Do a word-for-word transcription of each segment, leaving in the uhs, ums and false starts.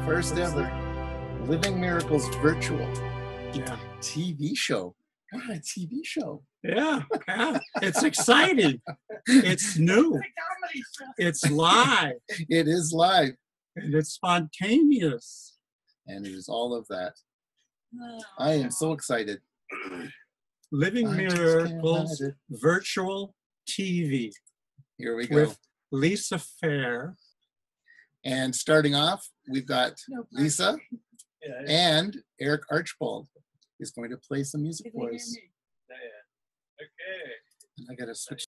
first ever Living Miracles virtual Yeah. T V show. God, a T V show. Yeah, yeah. It's exciting. It's new. It's live. It is live. And it's spontaneous. And it is all of that. I am so excited. Living I just Miracles can't hide it. virtual T V Here we go. with Lisa Fair. And starting off, we've got Lisa Yeah, and Erik Archbold is going to play some music for us. Okay. And I gotta switch.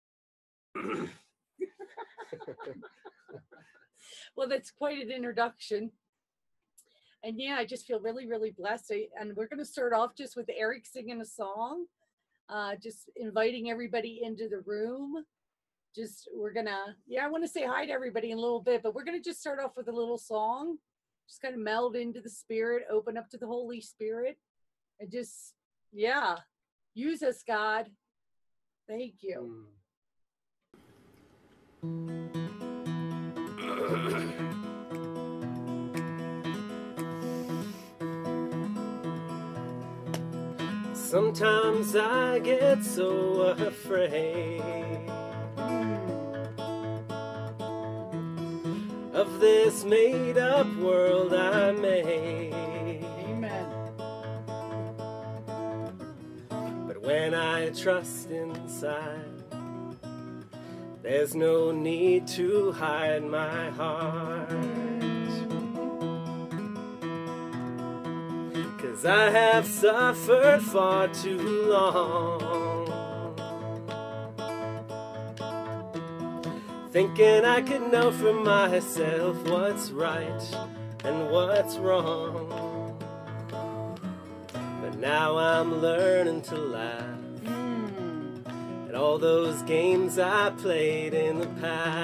Well, that's quite an introduction. And yeah, I just feel really, really blessed. I, and we're going to start off just with Erik singing a song, uh, just inviting everybody into the room. Just, we're going to, yeah, I want to say hi to everybody in a little bit, but we're going to just start off with a little song, just kind of meld into the Spirit, open up to the Holy Spirit, and just, yeah, use us, God. Thank you. Sometimes I get so afraid of this made-up world I made. Amen. But when I trust inside, there's no need to hide my heart. 'Cause I have suffered far too long, thinking I could know for myself what's right and what's wrong. But now I'm learning to laugh at all those games I played in the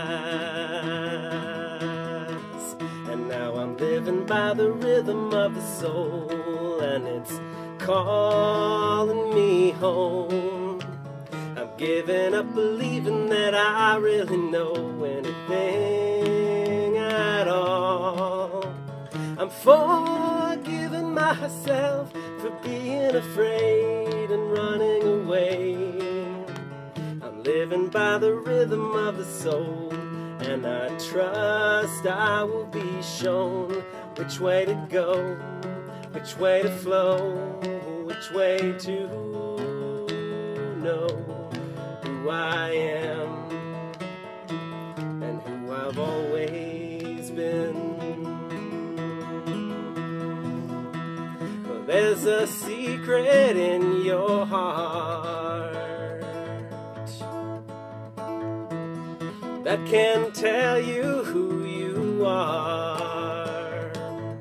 past. And now I'm living by the rhythm of the soul, and it's calling me home. I'm giving up believing that I really know anything at all. I'm forgiving myself for being afraid and running away. I'm living by the rhythm of the soul, and I trust I will be shown which way to go, which way to flow, which way to know who I am and who I've always been. Well, there's a secret in your heart that can tell you who you are.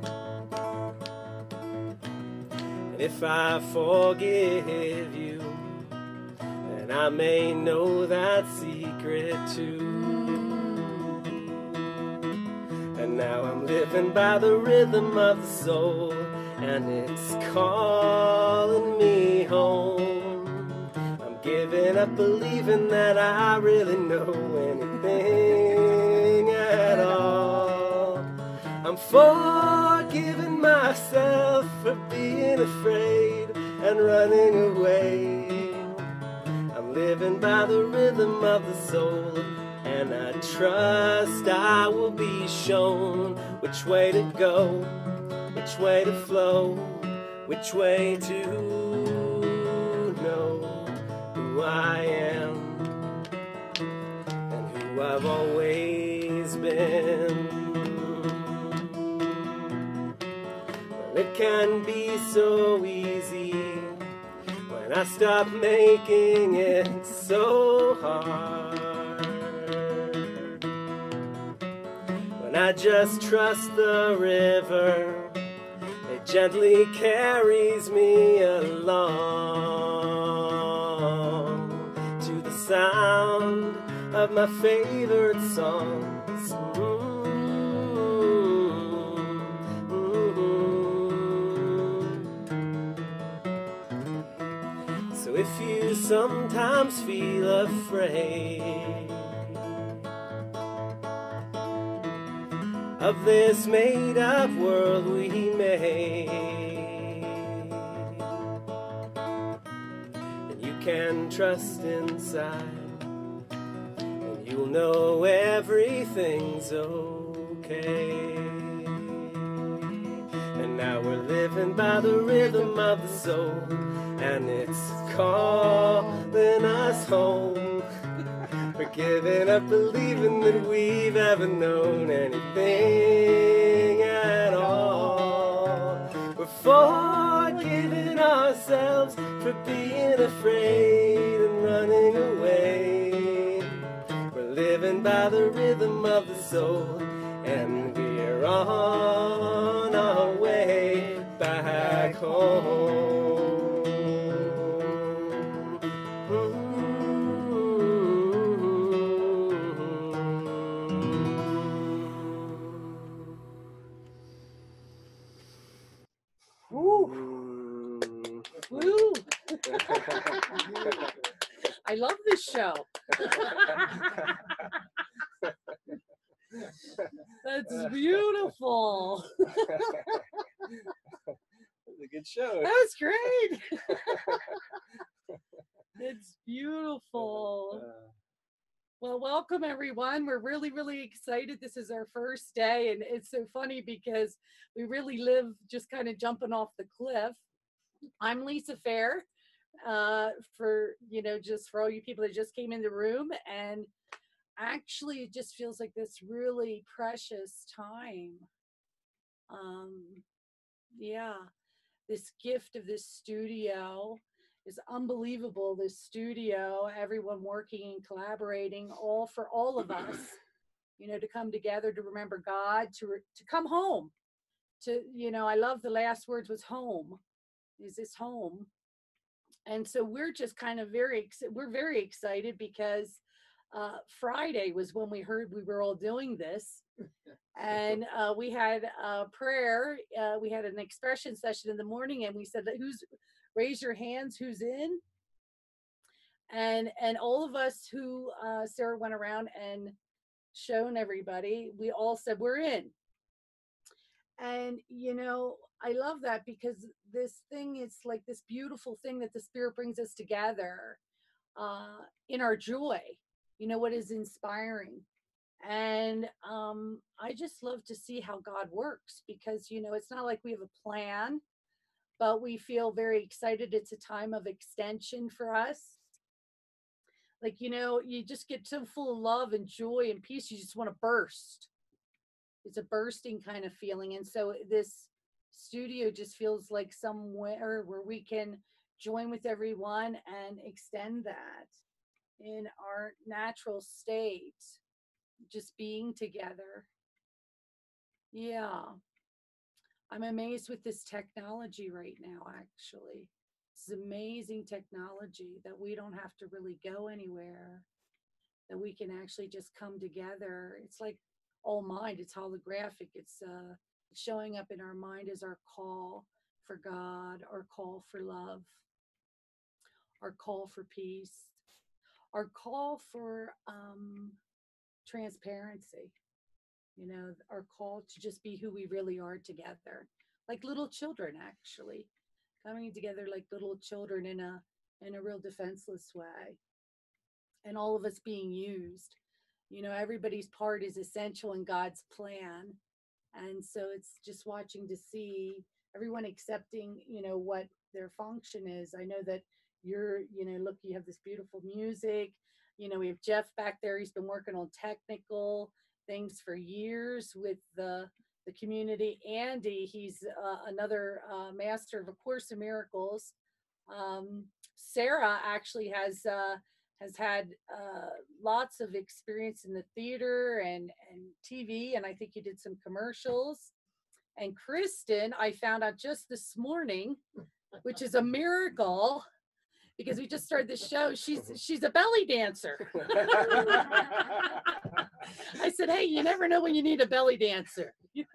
And if I forgive you, then I may know that secret too. And now I'm living by the rhythm of the soul, and it's calling me home. I'm giving up believing that I really know anything at all. I'm forgiving myself for being afraid and running away. I'm living by the rhythm of the soul, and I trust I will be shown which way to go, which way to flow, which way to know who I am and who I've always been. Well, it can be so easy when I stop making it so hard, when I just trust the river, it gently carries me along to the sound of my favorite songs. Mm-hmm. So if you sometimes feel afraid of this made-up world we made. And you can trust inside, and you'll know everything's okay. And now we're living by the rhythm of the soul, and it's calling us home. We're giving up believing that we've ever known anything at all. We're forgiving ourselves for being afraid and running away. We're living by the rhythm of the soul, and we're on our way back home. Woo! I love this show. That's beautiful. It's a good show. That's great. It's beautiful. Well, welcome everyone. We're really, really excited. This is our first day, and it's so funny because we really live just kind of jumping off the cliff. I'm Lisa Fair, uh, for, you know, just for all you people that just came in the room. And actually, it just feels like this really precious time. Um, yeah, this gift of this studio is unbelievable. This studio, everyone working and collaborating, all for all of us, you know, to come together, to remember God, to, re to come home, to, you know, I love the last words was home. Is this home? And so we're just kind of very, we're very excited because uh, Friday was when we heard we were all doing this. And uh, we had a prayer, uh, we had an expression session in the morning, and we said, who's, raise your hands, who's in? And, and all of us who, uh, Sarah went around and shown everybody, we all said, we're in. And, you know, I love that because this thing is like this beautiful thing that the Spirit brings us together uh, in our joy, you know, what is inspiring. And um, I just love to see how God works because, you know, it's not like we have a plan, but we feel very excited. It's a time of extension for us. Like, you know, you just get so full of love and joy and peace, you just want to burst. It's a bursting kind of feeling. And so this studio just feels like somewhere where we can join with everyone and extend that in our natural state, just being together. Yeah. I'm amazed with this technology right now, actually. It's amazing technology that we don't have to really go anywhere, that we can actually just come together. It's like all mind, it's holographic. It's uh, showing up in our mind as our call for God, our call for love, our call for peace, our call for um, transparency, you know, our call to just be who we really are together, like little children, actually, coming together like little children in a, in a real defenseless way, and all of us being used. You know, everybody's part is essential in God's plan. And so it's just watching to see everyone accepting, you know, what their function is. I know that you're, you know, look, you have this beautiful music. You know, we have Jeff back there. He's been working on technical things for years with the, the community. Andy, he's uh, another uh, master of A Course in Miracles. Um, Sarah actually has uh, has had uh, lots of experience in the theater and, and T V, and I think you did some commercials. And Kristen, I found out just this morning, which is a miracle, because we just started the show. She's she's a belly dancer. I said, hey, you never know when you need a belly dancer.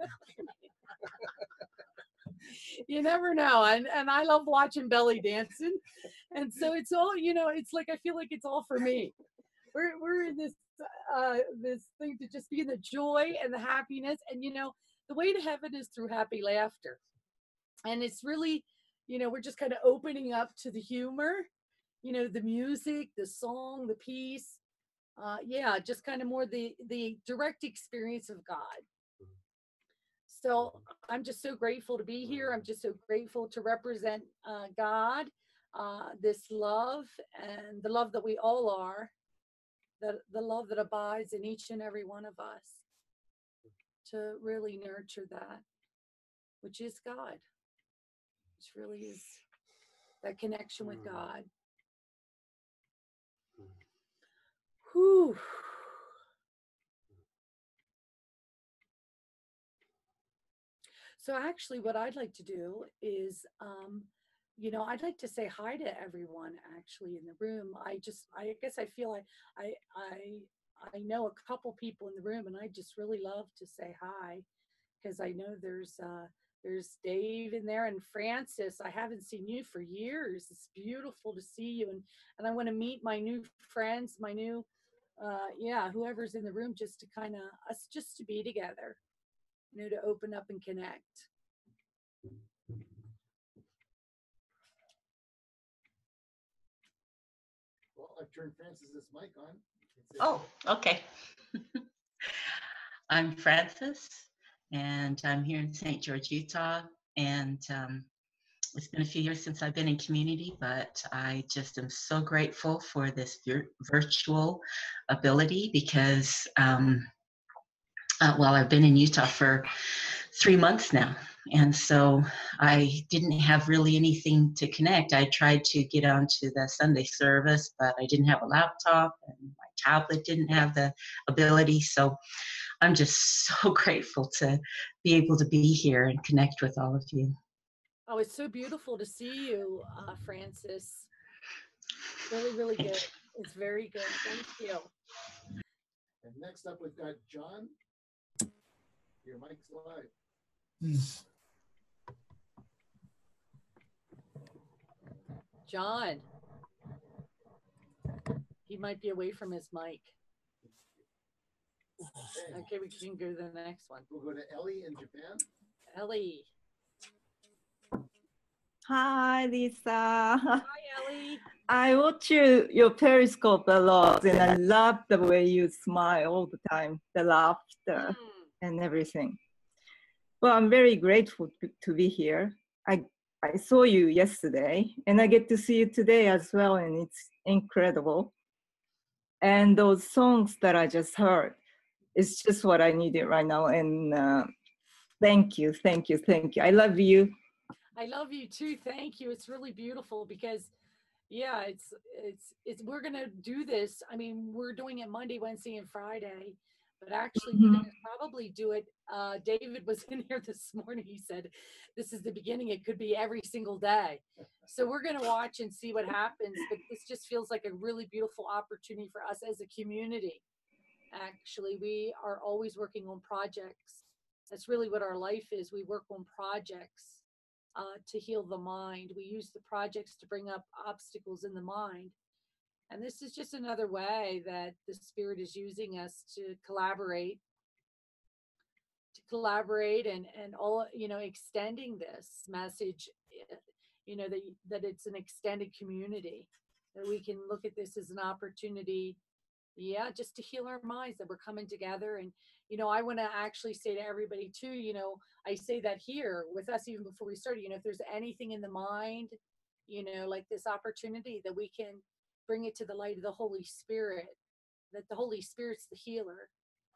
You never know. And, and I love watching belly dancing. And so it's all, you know, it's like, I feel like it's all for me. We're, we're in this uh, this thing to just be in the joy and the happiness. And, you know, the way to heaven is through happy laughter. And it's really, you know, we're just kind of opening up to the humor, you know, the music, the song, the peace. Uh, yeah, just kind of more the, the direct experience of God. So I'm just so grateful to be here. I'm just so grateful to represent uh, God, uh, this love and the love that we all are, the, the love that abides in each and every one of us, to really nurture that, which is God, which really is that connection with God. Whew. So actually what I'd like to do is, um, you know, I'd like to say hi to everyone actually in the room. I just, I guess I feel like I, I, I know a couple people in the room, and I just really love to say hi, because I know there's, uh, there's Dave in there, and Francis. I haven't seen you for years. It's beautiful to see you. And, and I want to meet my new friends, my new, uh, yeah, whoever's in the room, just to kind of, us just to be together, you know, to open up and connect. Well, I've turned Francis's mic on. Oh, okay. I'm Francis, and I'm here in Saint George, Utah. And um, it's been a few years since I've been in community, but I just am so grateful for this vir virtual ability, because, um, uh, well, I've been in Utah for three months now. And so I didn't have really anything to connect. I tried to get onto the Sunday service, but I didn't have a laptop, and my tablet didn't have the ability. So I'm just so grateful to be able to be here and connect with all of you. Oh, it's so beautiful to see you, uh, Francis. Really, really good. It's very good. Thank you. And next up, we've got John. Your mic's live. John. He might be away from his mic. Okay. Okay, we can go to the next one. We'll go to Ellie in Japan. Ellie. Hi, Lisa. Hi, Ellie. I watch you, your Periscope a lot, and I love the way you smile all the time, the laughter Mm. and everything. Well, I'm very grateful to, to be here. I, I saw you yesterday, and I get to see you today as well, and it's incredible. And those songs that I just heard, it's just what I needed right now. And uh, thank you, thank you, thank you. I love you. I love you too. Thank you. It's really beautiful because, yeah, it's it's it's we're gonna do this. I mean, we're doing it Monday, Wednesday, and Friday, but actually, Mm-hmm. we're gonna probably do it. Uh, David was in here this morning. He said, "This is the beginning. It could be every single day." So we're gonna watch and see what happens. But this just feels like a really beautiful opportunity for us as a community. Actually, we are always working on projects. That's really what our life is. We work on projects. Uh, to heal the mind. We use the projects to bring up obstacles in the mind. And this is just another way that the Spirit is using us to collaborate, to collaborate and, and all, you know, extending this message, you know, that, that it's an extended community, that we can look at this as an opportunity, yeah, just to heal our minds, that we're coming together. And, you know, I want to actually say to everybody too, you know, I say that here with us, even before we started, you know, if there's anything in the mind, you know, like this opportunity, that we can bring it to the light of the Holy Spirit, that the Holy Spirit's the healer.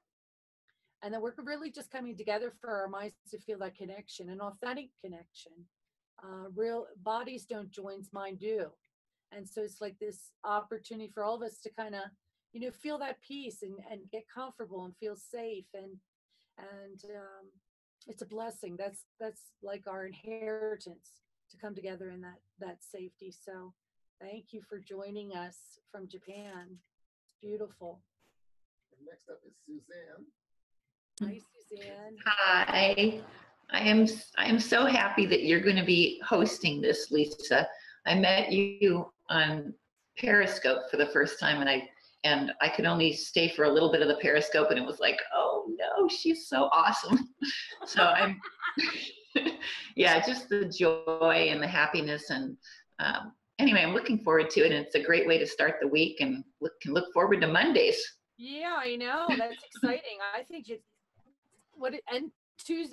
And that we're really just coming together for our minds to feel that connection, an authentic connection. Uh, real bodies don't join, mind do. And so it's like this opportunity for all of us to kind of, you know, feel that peace and, and get comfortable and feel safe. And, and um, it's a blessing. That's, that's like our inheritance, to come together in that, that safety. So thank you for joining us from Japan. It's beautiful. And next up is Suzanne. Hi, Suzanne. Hi, I am I am so happy that you're going to be hosting this, Lisa. I met you on Periscope for the first time, and I and I could only stay for a little bit of the Periscope, and it was like, oh no, she's so awesome. So I'm, yeah, just the joy and the happiness. And um, anyway, I'm looking forward to it. And it's a great way to start the week, and look, can look forward to Mondays. Yeah, I know. That's exciting. I think it's what it, and Tuesday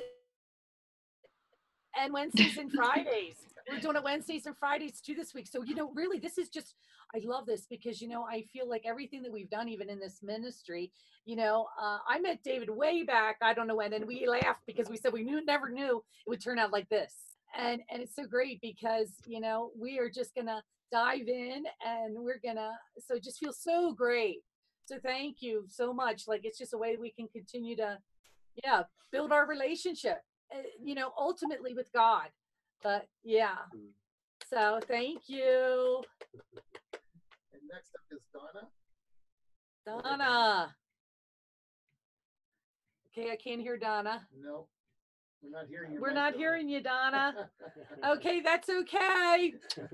and Wednesdays and Fridays. We're doing it Wednesdays and Fridays too this week. So, you know, really, this is just, I love this because, you know, I feel like everything that we've done, even in this ministry, you know, uh, I met David way back, I don't know when, and we laughed because we said we knew, never knew it would turn out like this. And, and it's so great because, you know, we are just going to dive in and we're going to, so it just feels so great. So thank you so much. Like, it's just a way we can continue to, yeah, build our relationship, uh, you know, ultimately with God. But yeah, so thank you. And next up is Donna. Donna. Okay, I can't hear Donna. No, we're not hearing you. We're not hearing you, Donna. Okay, that's okay.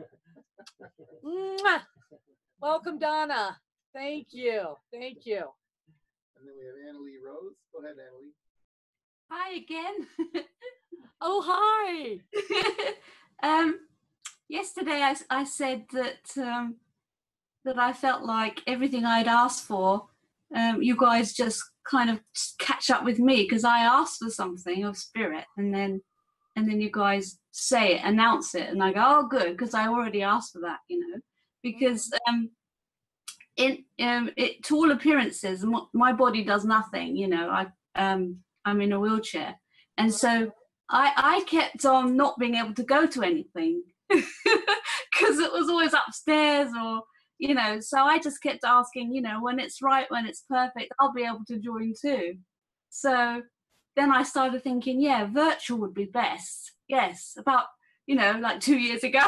Mwah. Welcome, Donna. Thank you. Thank you. And then we have Annalie Rose. Go ahead, Annalie. Hi again. Oh, hi. um, yesterday I, I said that um, that I felt like everything I'd asked for, um, you guys just kind of catch up with me because I asked for something of spirit, and then and then you guys say it, announce it, and I go, oh, good, because I already asked for that, you know, because um, in um, it to all appearances, m- my body does nothing, you know. I um, I'm in a wheelchair, and so I, I kept on not being able to go to anything because it was always upstairs or, you know, so I just kept asking, you know, when it's right, when it's perfect, I'll be able to join too. So then I started thinking, yeah, virtual would be best. Yes, about, you know, like two years ago.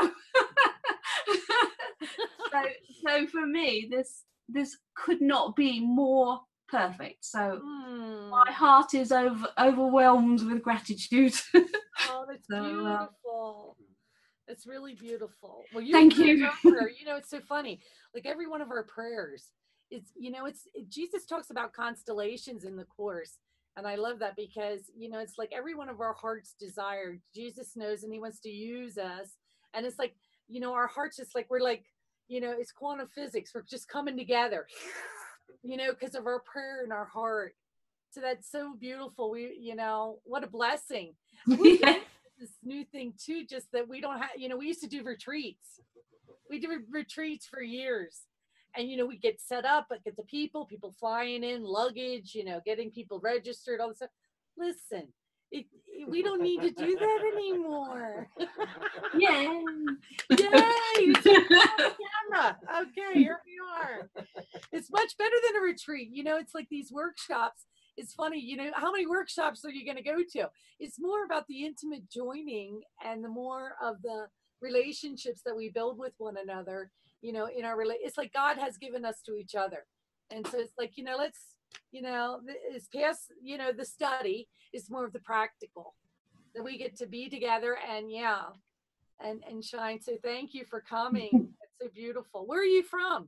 so, so for me, this this could not be more perfect. So Mm. my heart is over, overwhelmed with gratitude. Oh, that's So, uh, beautiful. That's really beautiful. Well, you Thank prayed you. our prayer. You know, it's so funny. Like every one of our prayers, it's, you know, it's, it, Jesus talks about constellations in the Course. And I love that because, you know, it's like every one of our heart's desire, Jesus knows, and he wants to use us. And it's like, you know, our hearts just like, we're like, you know, it's quantum physics. We're just coming together, you know, because of our prayer in our heart. So that's so beautiful. We, you know, what a blessing. We Yeah. this new thing too, just that we don't have, you know, we used to do retreats. We did retreats for years. And, you know, we get set up, but get the people, people flying in, luggage, you know, getting people registered, all this stuff. Listen, it, it, we don't need to do that anymore. Yeah. Yay! It's on the camera. Okay, here we are. It's much better than a retreat. You know, it's like these workshops. It's funny, you know, how many workshops are you going to go to? It's more about the intimate joining and the more of the relationships that we build with one another, you know, in our, rela- it's like God has given us to each other. And so it's like, you know, let's, you know, it's past, you know, the study is more of the practical that we get to be together and yeah, and, and shine. So thank you for coming. It's so beautiful. Where are you from?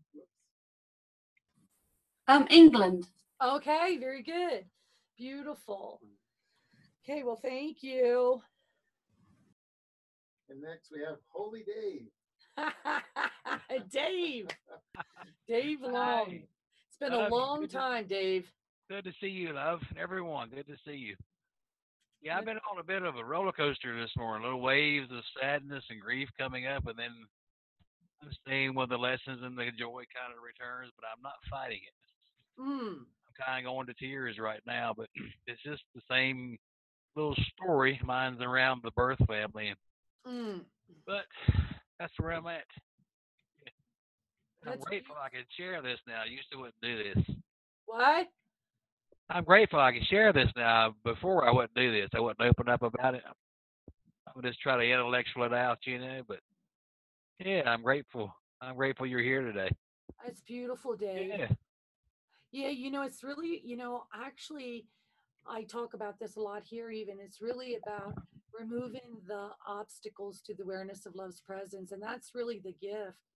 Um, England. Okay, very good. Beautiful. Okay, well, thank you. And next we have Holy Dave. Dave. Dave Long. Hi. It's been a Uh, long good to- time, Dave. Good to see you, love. Everyone, good to see you. Yeah, I've been on a bit of a roller coaster this morning. Little waves of sadness and grief coming up, and then I'm staying with the lessons and the joy kind of returns, but I'm not fighting it. Mm. I'm kind of going to tears right now, but it's just the same little story. Mine's around the birth family, Mm. but that's where I'm at. I'm That's grateful I could share this now. I used to wouldn't do this. What? I'm grateful I can share this now. Before I wouldn't do this. I wouldn't open up about it. I would just try to intellectual it out, you know. But yeah, I'm grateful. I'm grateful you're here today. That's beautiful, Dave. Yeah. Yeah, you know, it's really, you know, actually, I talk about this a lot here even. It's really about removing the obstacles to the awareness of love's presence. And that's really the gift.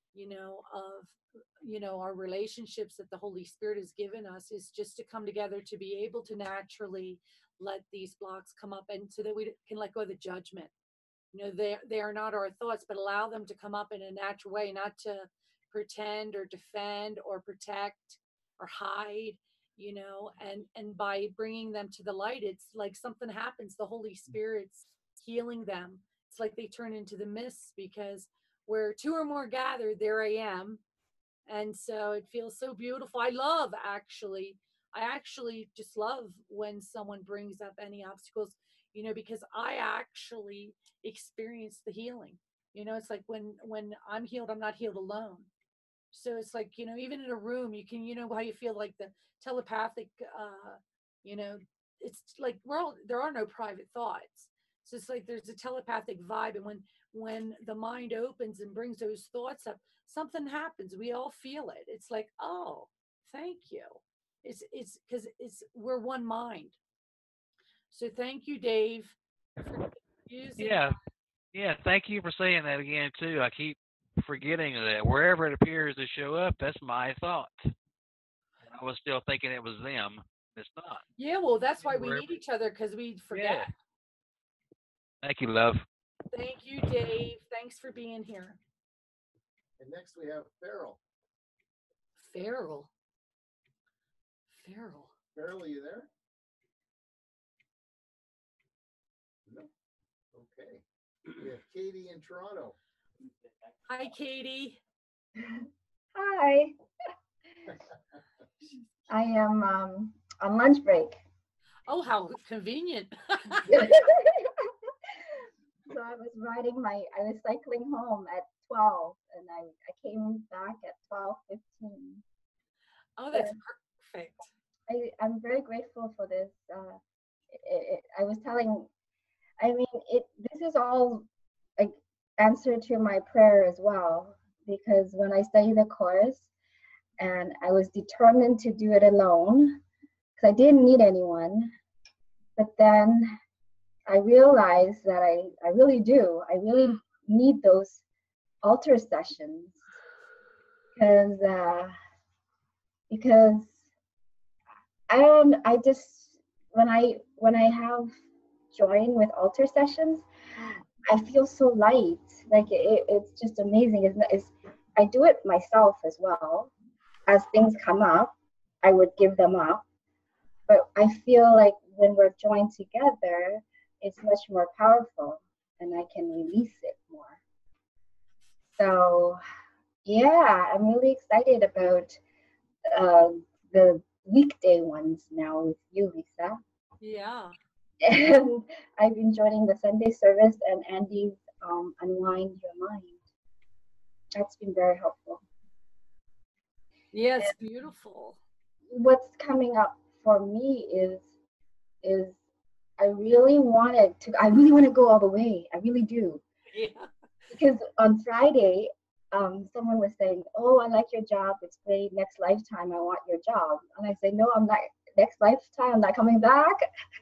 you know, of, you know, our relationships that the Holy Spirit has given us is just to come together to be able to naturally let these blocks come up, and so that we can let go of the judgment. You know, they, they are not our thoughts, but allow them to come up in a natural way, not to pretend or defend or protect or hide, you know, and, and by bringing them to the light, it's like something happens. The Holy Spirit's healing them. It's like they turn into the mists, because where two or more gathered, there I am. And so it feels so beautiful. I love actually, I actually just love when someone brings up any obstacles, you know, because I actually experience the healing. You know, it's like when, when I'm healed, I'm not healed alone. So it's like, you know, even in a room, you can, you know, how you feel like the telepathic, uh, you know, it's like, we're all, there are no private thoughts. So it's like there's a telepathic vibe. And when, when the mind opens and brings those thoughts up, something happens. We all feel it. It's like, oh, thank you. It's, it's because it's, we're one mind. So thank you, Dave, for using Yeah. Yeah. Thank you for saying that again, too. I keep forgetting that wherever it appears to show up, that's my thought. I was still thinking it was them. It's not. Yeah, well, that's why we Wherever- need each other, because we forget. Yeah. Thank you, love. Thank you, Dave. Thanks for being here. And next we have Farrell. Farrell. Farrell. Farrell, are you there? No. Okay. We have Katie in Toronto. Hi, Katie. Hi. I am um, on lunch break. Oh, how convenient. So I was riding my, I was cycling home at twelve, and I, I came back at twelve fifteen. Oh, that's perfect. I, I'm very grateful for this. Uh, it, it, I was telling, I mean, it. This is all an answer to my prayer as well, because when I studied the course, and I was determined to do it alone, because I didn't need anyone. But then I realized that I, I really do. I really need those altar sessions, because uh, because I don't. I just when I when I have join with altar sessions, I feel so light. Like it, it's just amazing. It's, it's I do it myself as well. As things come up, I would give them up. But I feel like when we're joined together, it's much more powerful, and I can release it more. So, yeah, I'm really excited about uh, the weekday ones now with you, Lisa. Yeah. And I've been joining the Sunday service and Andy's um, Unwind Your Mind. That's been very helpful. Yes, yeah, beautiful. What's coming up for me is is I really wanted to I really want to go all the way. I really do. Yeah. Because on Friday, um, someone was saying, "Oh, I like your job. It's great. Next lifetime, I want your job." And I say, "No, I'm not. Next lifetime, I'm not coming back.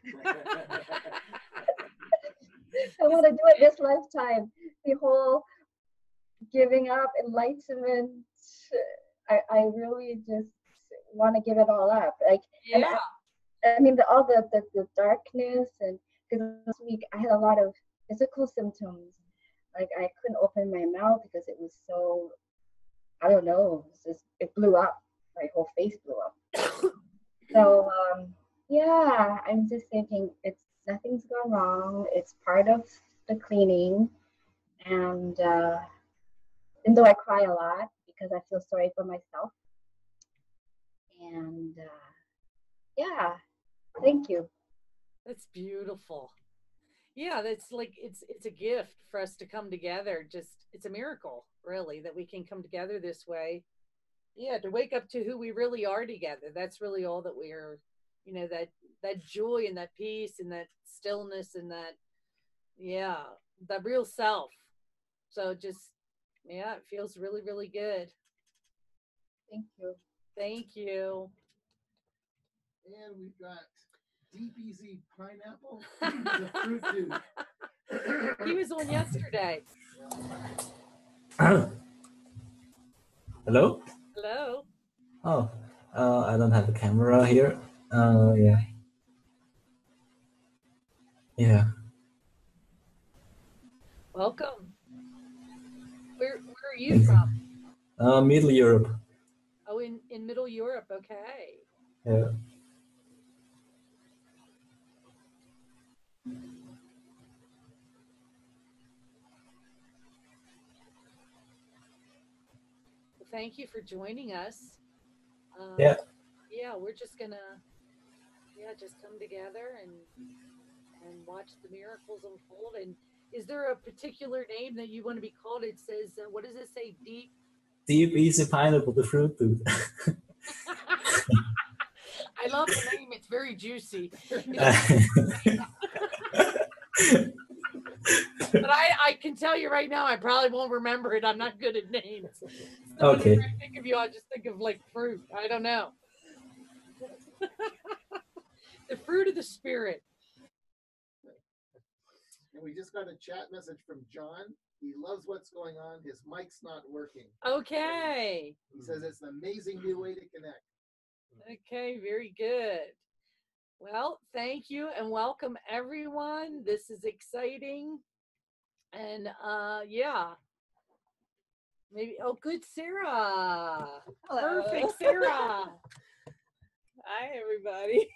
I want to do it this lifetime." The whole giving up, enlightenment. I, I really just want to give it all up. Like, yeah. I, I mean, the, all the, the, the darkness, and because this week I had a lot of physical symptoms. Like I couldn't open my mouth because it was so, I don't know, it, was just, it blew up. My whole face blew up. So, um, yeah, I'm just thinking it's nothing's gone wrong. It's part of the cleaning. And uh, even though I cry a lot because I feel sorry for myself. And uh, yeah, thank you. That's beautiful. Yeah, that's like, it's it's a gift for us to come together. Just, it's a miracle, really, that we can come together this way. Yeah, to wake up to who we really are together. That's really all that we are, you know, that that joy and that peace and that stillness and that, yeah, the real self. So just, yeah, it feels really, really good. Thank you. Thank you. And we've got Deep Easy Pineapple, the fruit dude. He was on yesterday. Hello? Hello. Oh, uh, I don't have a camera here. Uh, yeah. Yeah. Welcome. Where where are you from? Uh, Middle Europe. Oh, in, in Middle Europe. Okay. Yeah. Well, thank you for joining us. Um, Yeah. Yeah, we're just gonna, yeah, just come together and and watch the miracles unfold. And is there a particular name that you want to be called? It says, uh, what does it say? Deep. Deep, easy pineapple, the fruit dude. I love the name. It's very juicy. But I, I can tell you right now, I probably won't remember it. I'm not good at names. So Okay. whenever I think of you, I just think of like fruit. I don't know. The fruit of the spirit. And we just got a chat message from John. He loves what's going on. His mic's not working. Okay. He says it's an amazing new way to connect. Okay, very good. Well, thank you and welcome everyone. This is exciting. And uh yeah. Maybe oh good Sarah. Hello. Perfect Sarah. Hi everybody.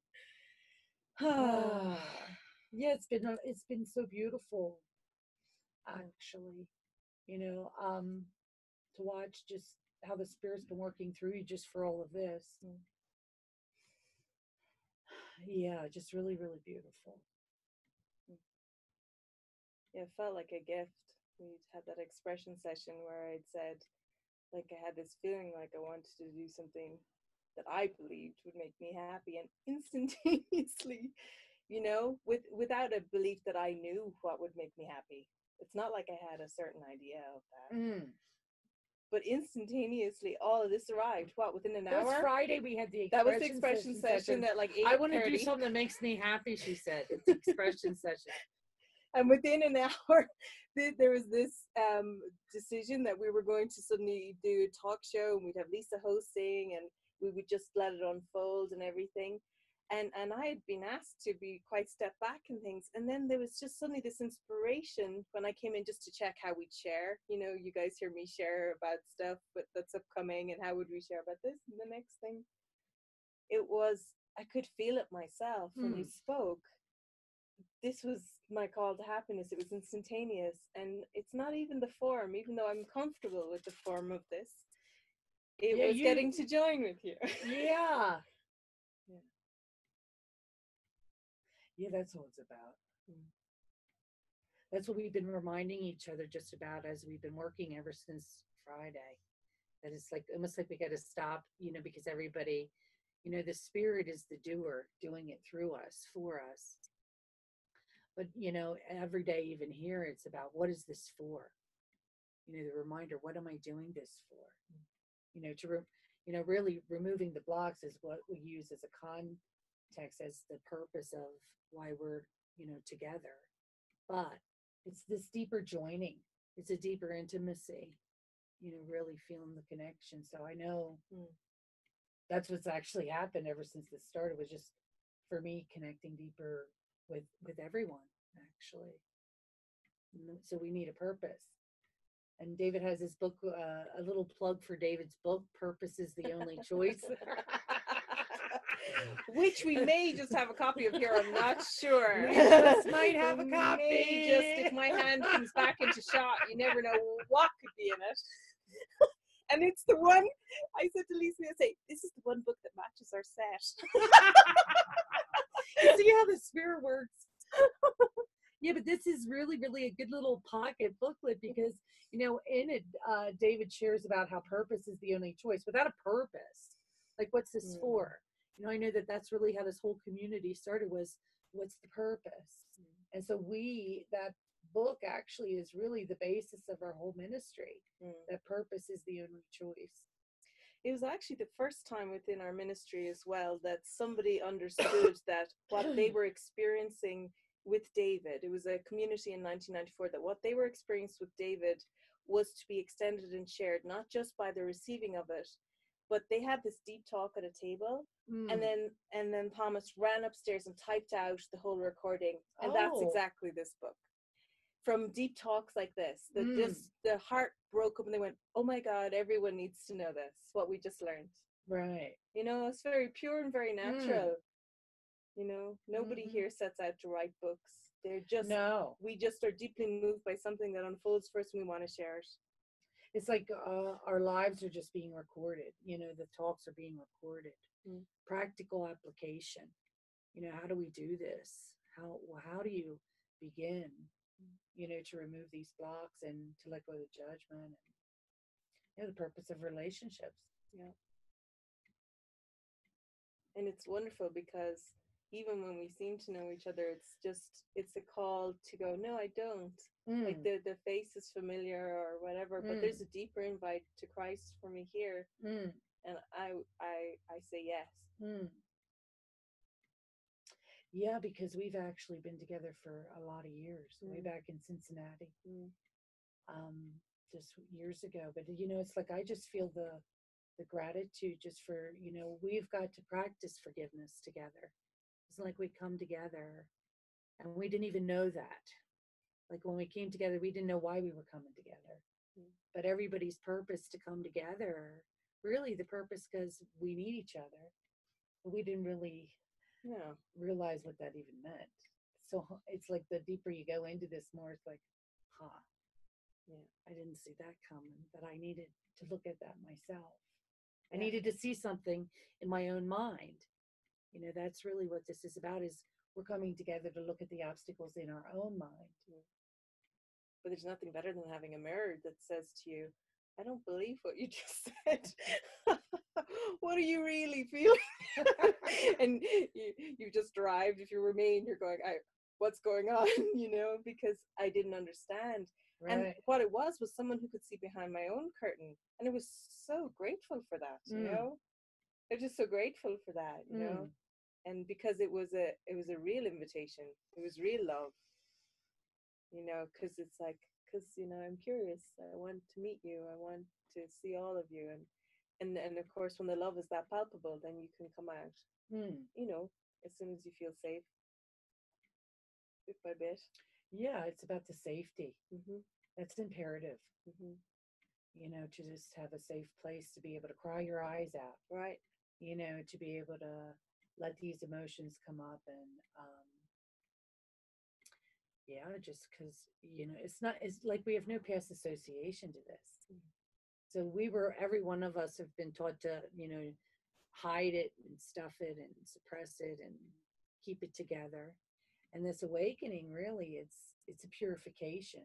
Ah, yeah, it's been a- it's been so beautiful actually. You know, um to watch just how the spirit's been working through you just for all of this. Yeah, just really, really beautiful. Yeah, it felt like a gift. We had that expression session where I'd said, like, I had this feeling like I wanted to do something that I believed would make me happy, and instantaneously, you know, with without a belief that I knew what would make me happy. It's not like I had a certain idea of that. Mm. But instantaneously, all of this arrived. What, within an That was hour? Friday. We had the That was expression the expression session. session at like eight I want to do thirty. something that makes me happy, she said. It's the expression session. And within an hour, there was this um, decision that we were going to suddenly do a talk show, and we'd have Lisa hosting, and we would just let it unfold and everything. And and I had been asked to be quite step back and things. And then there was just suddenly this inspiration when I came in just to check how we'd share. You know, you guys hear me share about stuff but that's upcoming, and how would we share about this? And the next thing, it was, I could feel it myself when Mm. we spoke. This was my call to happiness. It was instantaneous, and it's not even the form, even though I'm comfortable with the form of this. It Yeah, was you- getting to join with you. Yeah. Yeah. Yeah, that's what it's about. That's what we've been reminding each other just about as we've been working ever since Friday. That it's like almost like we got to stop, you know, because everybody, you know, the spirit is the doer, doing it through us, for us. But, you know, every day, even here, it's about what is this for? You know, the reminder, what am I doing this for? You know, to, re- you know, really removing the blocks is what we use as a context, as the purpose of why we're, you know, together. But it's this deeper joining. It's a deeper intimacy, you know, really feeling the connection. So I know Mm. that's what's actually happened ever since this started, was just for me connecting deeper with with everyone actually. And so we need a purpose. And David has his book, uh, a little plug for David's book, Purpose is the Only Choice. Which we may just have a copy of here, I'm not sure. We just might have a We copy. may just, if my hand comes back into shot, you never know what could be in it. And it's the one, I said to Lisa, I say, this is the one book that matches our set. You see how the spirit works. Yeah, but this is really, really a good little pocket booklet because, you know, in it, uh, David shares about how purpose is the only choice. Without a purpose, like, what's this Mm. for? You know, I know that that's really how this whole community started, was what's the purpose? Mm. And so we, that book actually is really the basis of our whole ministry. Mm. That purpose is the only choice. It was actually the first time within our ministry as well that somebody understood that what they were experiencing with David, it was a community in nineteen ninety-four, that what they were experiencing with David was to be extended and shared, not just by the receiving of it, but they had this deep talk at a table. Mm. And then and then Thomas ran upstairs and typed out the whole recording. And that's Oh. exactly this book. From deep talks like this, that Mm. just the heart broke up and they went, oh my God, everyone needs to know this, what we just learned. Right. You know, it's very pure and very natural. You know, nobody Mhm. here sets out to write books. They're just, No. we just are deeply moved by something that unfolds first and we want to share it. It's like uh, our lives are just being recorded. You know, the talks are being recorded. Mm. Practical application. You know, how do we do this? How how do you begin? You know, to remove these blocks and to let go of the judgment and, you know, the purpose of relationships. Yeah. And it's wonderful because even when we seem to know each other, it's just, it's a call to go, no, I don't. Mm. Like the, the face is familiar or whatever, but Mm. there's a deeper invite to Christ for me here. Mm. And I, I, I say yes. Mm. Yeah, because we've actually been together for a lot of years, way Mm. back in Cincinnati, Mm. um, just years ago. But, you know, it's like I just feel the the gratitude just for, you know, we've got to practice forgiveness together. It's like we come together and we didn't even know that. Like when we came together, we didn't know why we were coming together. Mm. But everybody's purpose to come together, really the purpose because we need each other. But we didn't really Yeah. realize what that even meant. So it's like the deeper you go into this more, it's like, huh, Yeah. I didn't see that coming, but I needed to look at that myself. I Yeah. needed to see something in my own mind. You know, that's really what this is about, is we're coming together to look at the obstacles in our own mind. But there's nothing better than having a mirror that says to you, I don't believe what you just said. What are you really feeling? And you, you just arrived. If you remain, you're going, I, what's going on? You know, because I didn't understand. Right. And what it was was someone who could see behind my own curtain. And I was so grateful for that, you Mm. know? I'm just so grateful for that, you know? Mm. And because it was a it was a real invitation. It was real love. You know, because it's like, because, you know, I'm curious. I want to meet you. I want to see all of you. And, and, and of course, when the love is that palpable, then you can come out, Mm. you know, as soon as you feel safe, bit by bit. Yeah, it's about the safety. Mm-hmm. That's imperative. Mm-hmm. You know, to just have a safe place to be able to cry your eyes out. Right. You know, to be able to let these emotions come up and, um, yeah, just because, you know, it's not, it's like we have no past association to this. Mm-hmm. So we were, every one of us have been taught to, you know, hide it and stuff it and suppress it and keep it together. And this awakening, really, it's, it's a purification.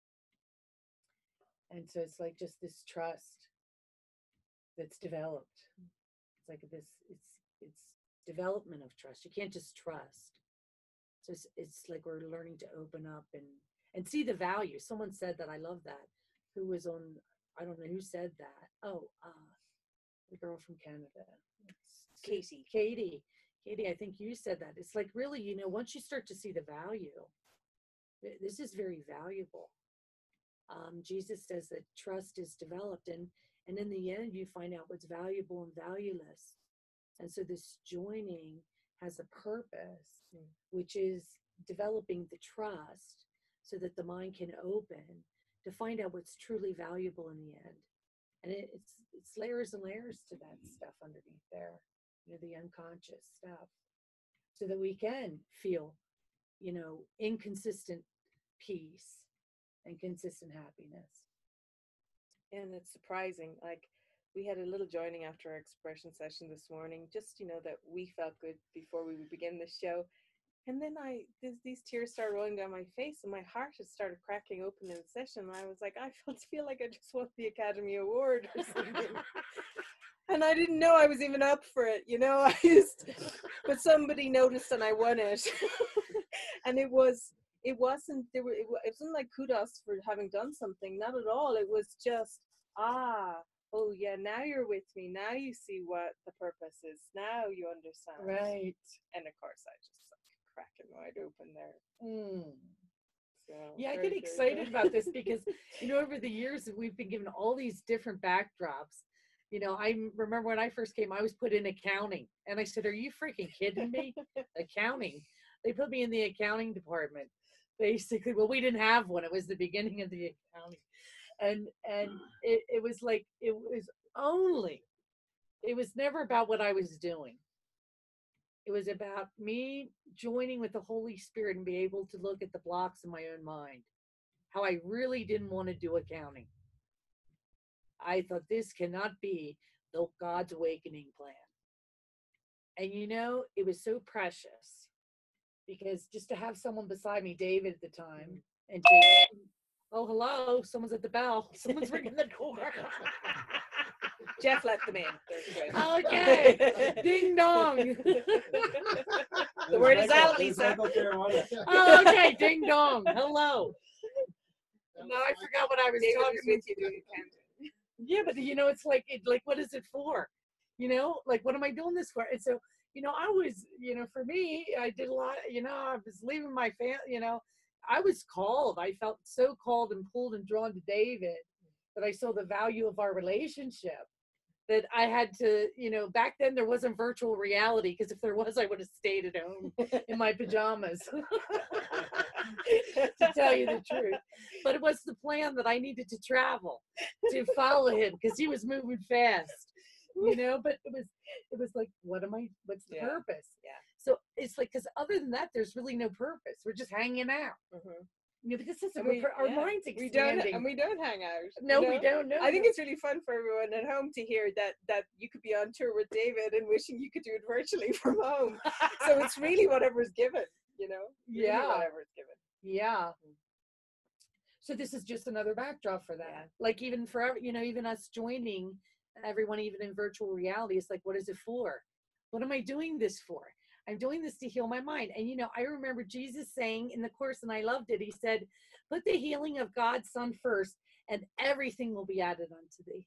And so it's like just this trust that's developed. It's like this, it's, it's development of trust. You can't just trust. So it's, it's like we're learning to open up and, and see the value. Someone said that, I love that, who was on, I don't know who said that. Oh, uh, the girl from Canada. It's Katie. Katie. Katie, I think you said that. It's like really, you know, once you start to see the value, th- this is very valuable. Um, Jesus says that trust is developed, and, and in the end, you find out what's valuable and valueless. And so this joining has a purpose, Mm. which is developing the trust so that the mind can open to find out what's truly valuable in the end. And it, it's it's layers and layers to that stuff underneath there, you know, the unconscious stuff, so that we can feel, you know, inconsistent peace and consistent happiness. And it's surprising. Like, we had a little joining after our expression session this morning, just, you know, that we felt good before we would begin the show. And then I, this, these tears started rolling down my face, and my heart had started cracking open in the session. And I was like, I felt feel like I just won the Academy Award or something. And I didn't know I was even up for it, you know. I just, but somebody noticed and I won it. And it was, it wasn't, there were, it wasn't like kudos for having done something. Not at all. It was just, ah, oh yeah, now you're with me. Now you see what the purpose is. Now you understand. Right. And of course, I just like cracking wide open there. Mm. So, Yeah, I very, get very excited good. about this because, you know, over the years we've been given all these different backdrops. You know, I m- remember when I first came, I was put in accounting, and I said, "Are you freaking kidding me? Accounting?" They put me in the accounting department, basically. Well, we didn't have one. It was the beginning of the accounting, and and it, it was like it was only, it was never about what I was doing. It was about me joining with the Holy Spirit and be able to look at the blocks in my own mind. How I really didn't want to do accounting. I thought this cannot be the God's awakening plan. And you know, it was so precious because just to have someone beside me, David at the time, and David, oh, hello, someone's at the bell. Someone's ringing the door. Jeff let them in. They're good. Okay, ding dong. The word is out, Lisa. Oh, okay, ding dong. Hello. No, I forgot what I was David talking was with you doing accounting. Yeah, but you know, it's like, it, like, what is it for? You know, like, what am I doing this for? And so, you know, I was, you know, for me, I did a lot, you know, I was leaving my family, you know, I was called. I felt so called and pulled and drawn to David that I saw the value of our relationship. That I had to, you know, back then there wasn't virtual reality, because if there was, I would have stayed at home in my pajamas. To tell you the truth. But it was the plan that I needed to travel to follow him because he was moving fast, you know. But it was, it was like, what am I? What's the Yeah. purpose? Yeah. So it's like, because other than that, there's really no purpose. We're just hanging out. Mm-hmm. You know, because this is And what we- our yeah, minds we don't, expanding. and we don't hang out. No, you we know? don't. No, I think no. it's really fun for everyone at home to hear that that you could be on tour with David and wishing you could do it virtually from home. So it's really whatever's given, you know. Really Yeah. whatever's given. Yeah. So this is just another backdrop for that. Yeah. Like, even for, you know, even us joining everyone, even in virtual reality, it's like, what is it for? What am I doing this for? I'm doing this to heal my mind. And, you know, I remember Jesus saying in the Course, and I loved it, he said, put the healing of God's Son first, and everything will be added unto thee.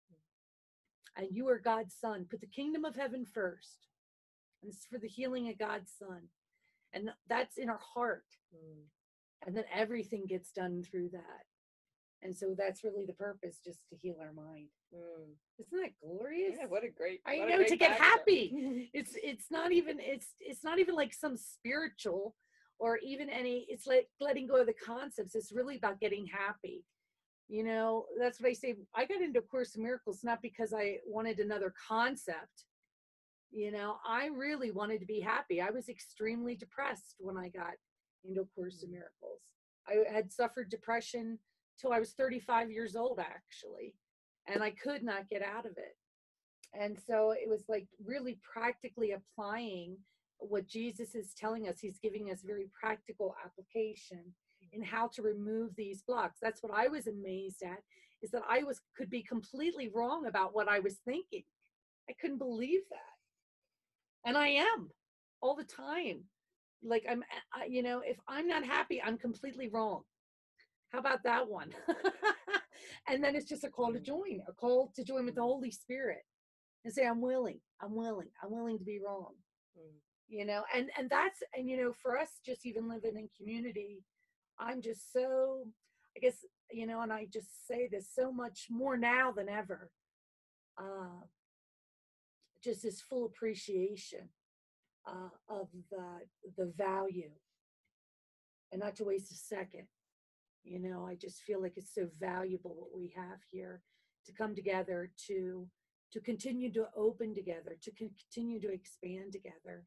And you are God's Son. Put the kingdom of heaven first. And this is for the healing of God's Son. And that's in our heart. Mm. And then everything gets done through that. And so that's really the purpose, just to heal our mind. Mm. Isn't that glorious? Yeah, what a great I what a know, great to get backdrop. happy. It's it's not even it's it's not even like some spiritual or even any, it's like letting go of the concepts. It's really about getting happy. You know, that's what I say. I got into A Course in Miracles not because I wanted another concept. You know, I really wanted to be happy. I was extremely depressed when I got into A Course in Miracles. I had suffered depression till I was thirty-five years old, actually, and I could not get out of it. And so it was like really practically applying what Jesus is telling us. He's giving us very practical application in how to remove these blocks. That's what I was amazed at, is that I was could be completely wrong about what I was thinking. I couldn't believe that. And I am all the time. Like, I'm, I, you know, if I'm not happy, I'm completely wrong. How about that one? And then it's just a call to join, a call to join with the Holy Spirit and say, I'm willing, I'm willing, I'm willing to be wrong. Mm. You know, and, and that's, and, you know, for us just even living in community, I'm just so, I guess, you know, and I just say this so much more now than ever, uh, just this full appreciation uh, of the, the value, and not to waste a second. You know, I just feel like it's so valuable what we have here, to come together, to to continue to open together, to continue to expand together.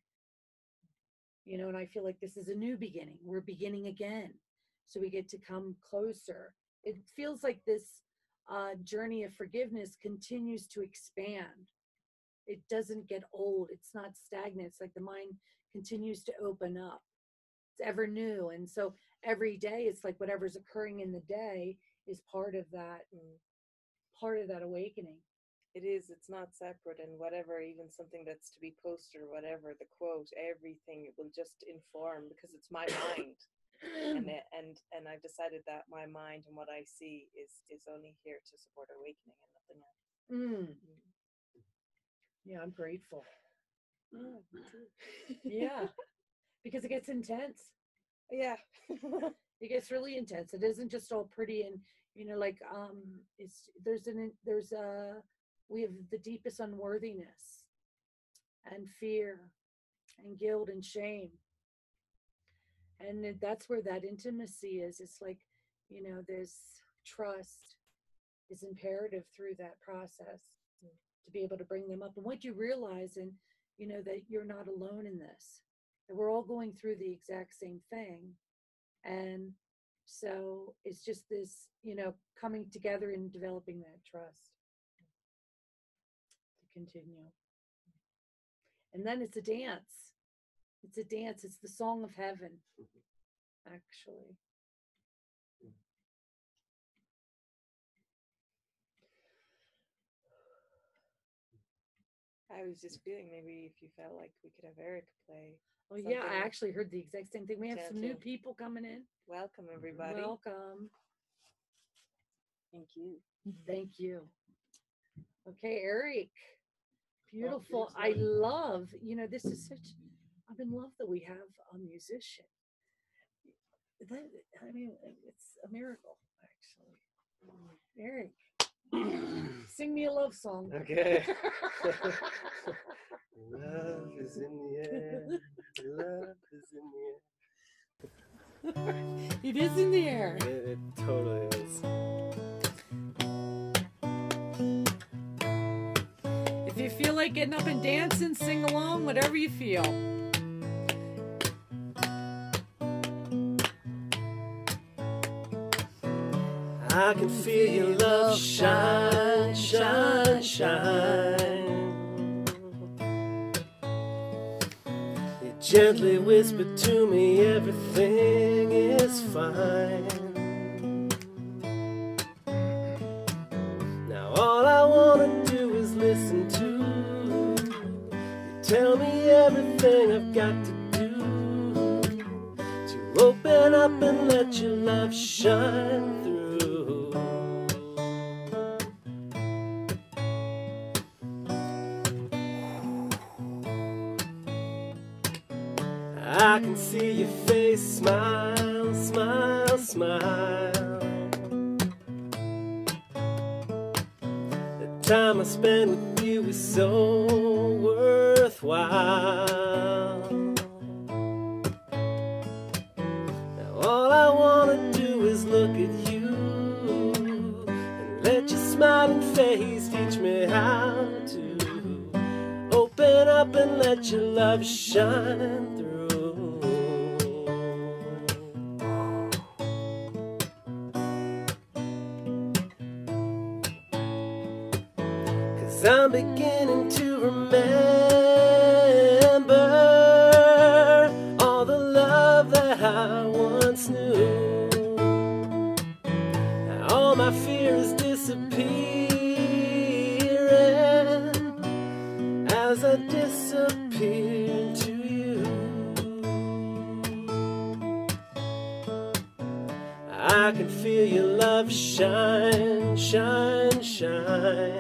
You know, and I feel like this is a new beginning. We're beginning again. So we get to come closer. It feels like this uh, journey of forgiveness continues to expand. It doesn't get old. It's not stagnant. It's like the mind continues to open up. It's ever new. And so every day, it's like whatever's occurring in the day is part of that, Mm. part of that awakening. It is, it's not separate, and whatever, even something that's to be posted or whatever, the quote, everything, it will just inform, because it's my mind. and it, and and I've decided that my mind and what I see is is only here to support awakening and nothing else. Mm. Yeah, I'm grateful. Oh, me too. Yeah, because it gets intense. Yeah. It gets really intense. It isn't just all pretty and, you know, like, um, it's, there's an, there's a, we have the deepest unworthiness and fear and guilt and shame. And it- that's where that intimacy is. It's like, you know, there's trust is imperative through that process to be able to bring them up. And what you realize, and, you know, that you're not alone in this, that we're all going through the exact same thing. And so it's just this, you know, coming together and developing that trust to continue. And then it's a dance. It's a dance. It's the song of heaven, actually. I was just feeling maybe if you felt like we could have Erik play. Oh yeah, I something. actually heard the exact same thing. We have some new Chanting. people coming in. Welcome, everybody. Welcome. Thank you. Thank you. Okay, Erik. Beautiful. beautiful. I love, you know, this is such, I'm in love that we have a musician. That, I mean, it's a miracle, actually. Erik, sing me a love song. Okay. Love is in the air. Love is in the air. It is in the air. It, it totally is. If you feel like getting up and dancing, sing along, whatever you feel. I can feel your love shine, shine, shine. You gently whisper to me everything is fine. Now all I wanna do is listen to you. Tell me everything I've got to do to open up and let your love shine through. I can see your face smile, smile, smile. The time I spend with you is so worthwhile. Now all I wanna do is look at you and let your smiling face teach me how to open up and let your love shine through. I'm beginning to remember all the love that I once knew. Now all my fear is disappearing as I disappear into you. I can feel your love shine, shine, shine.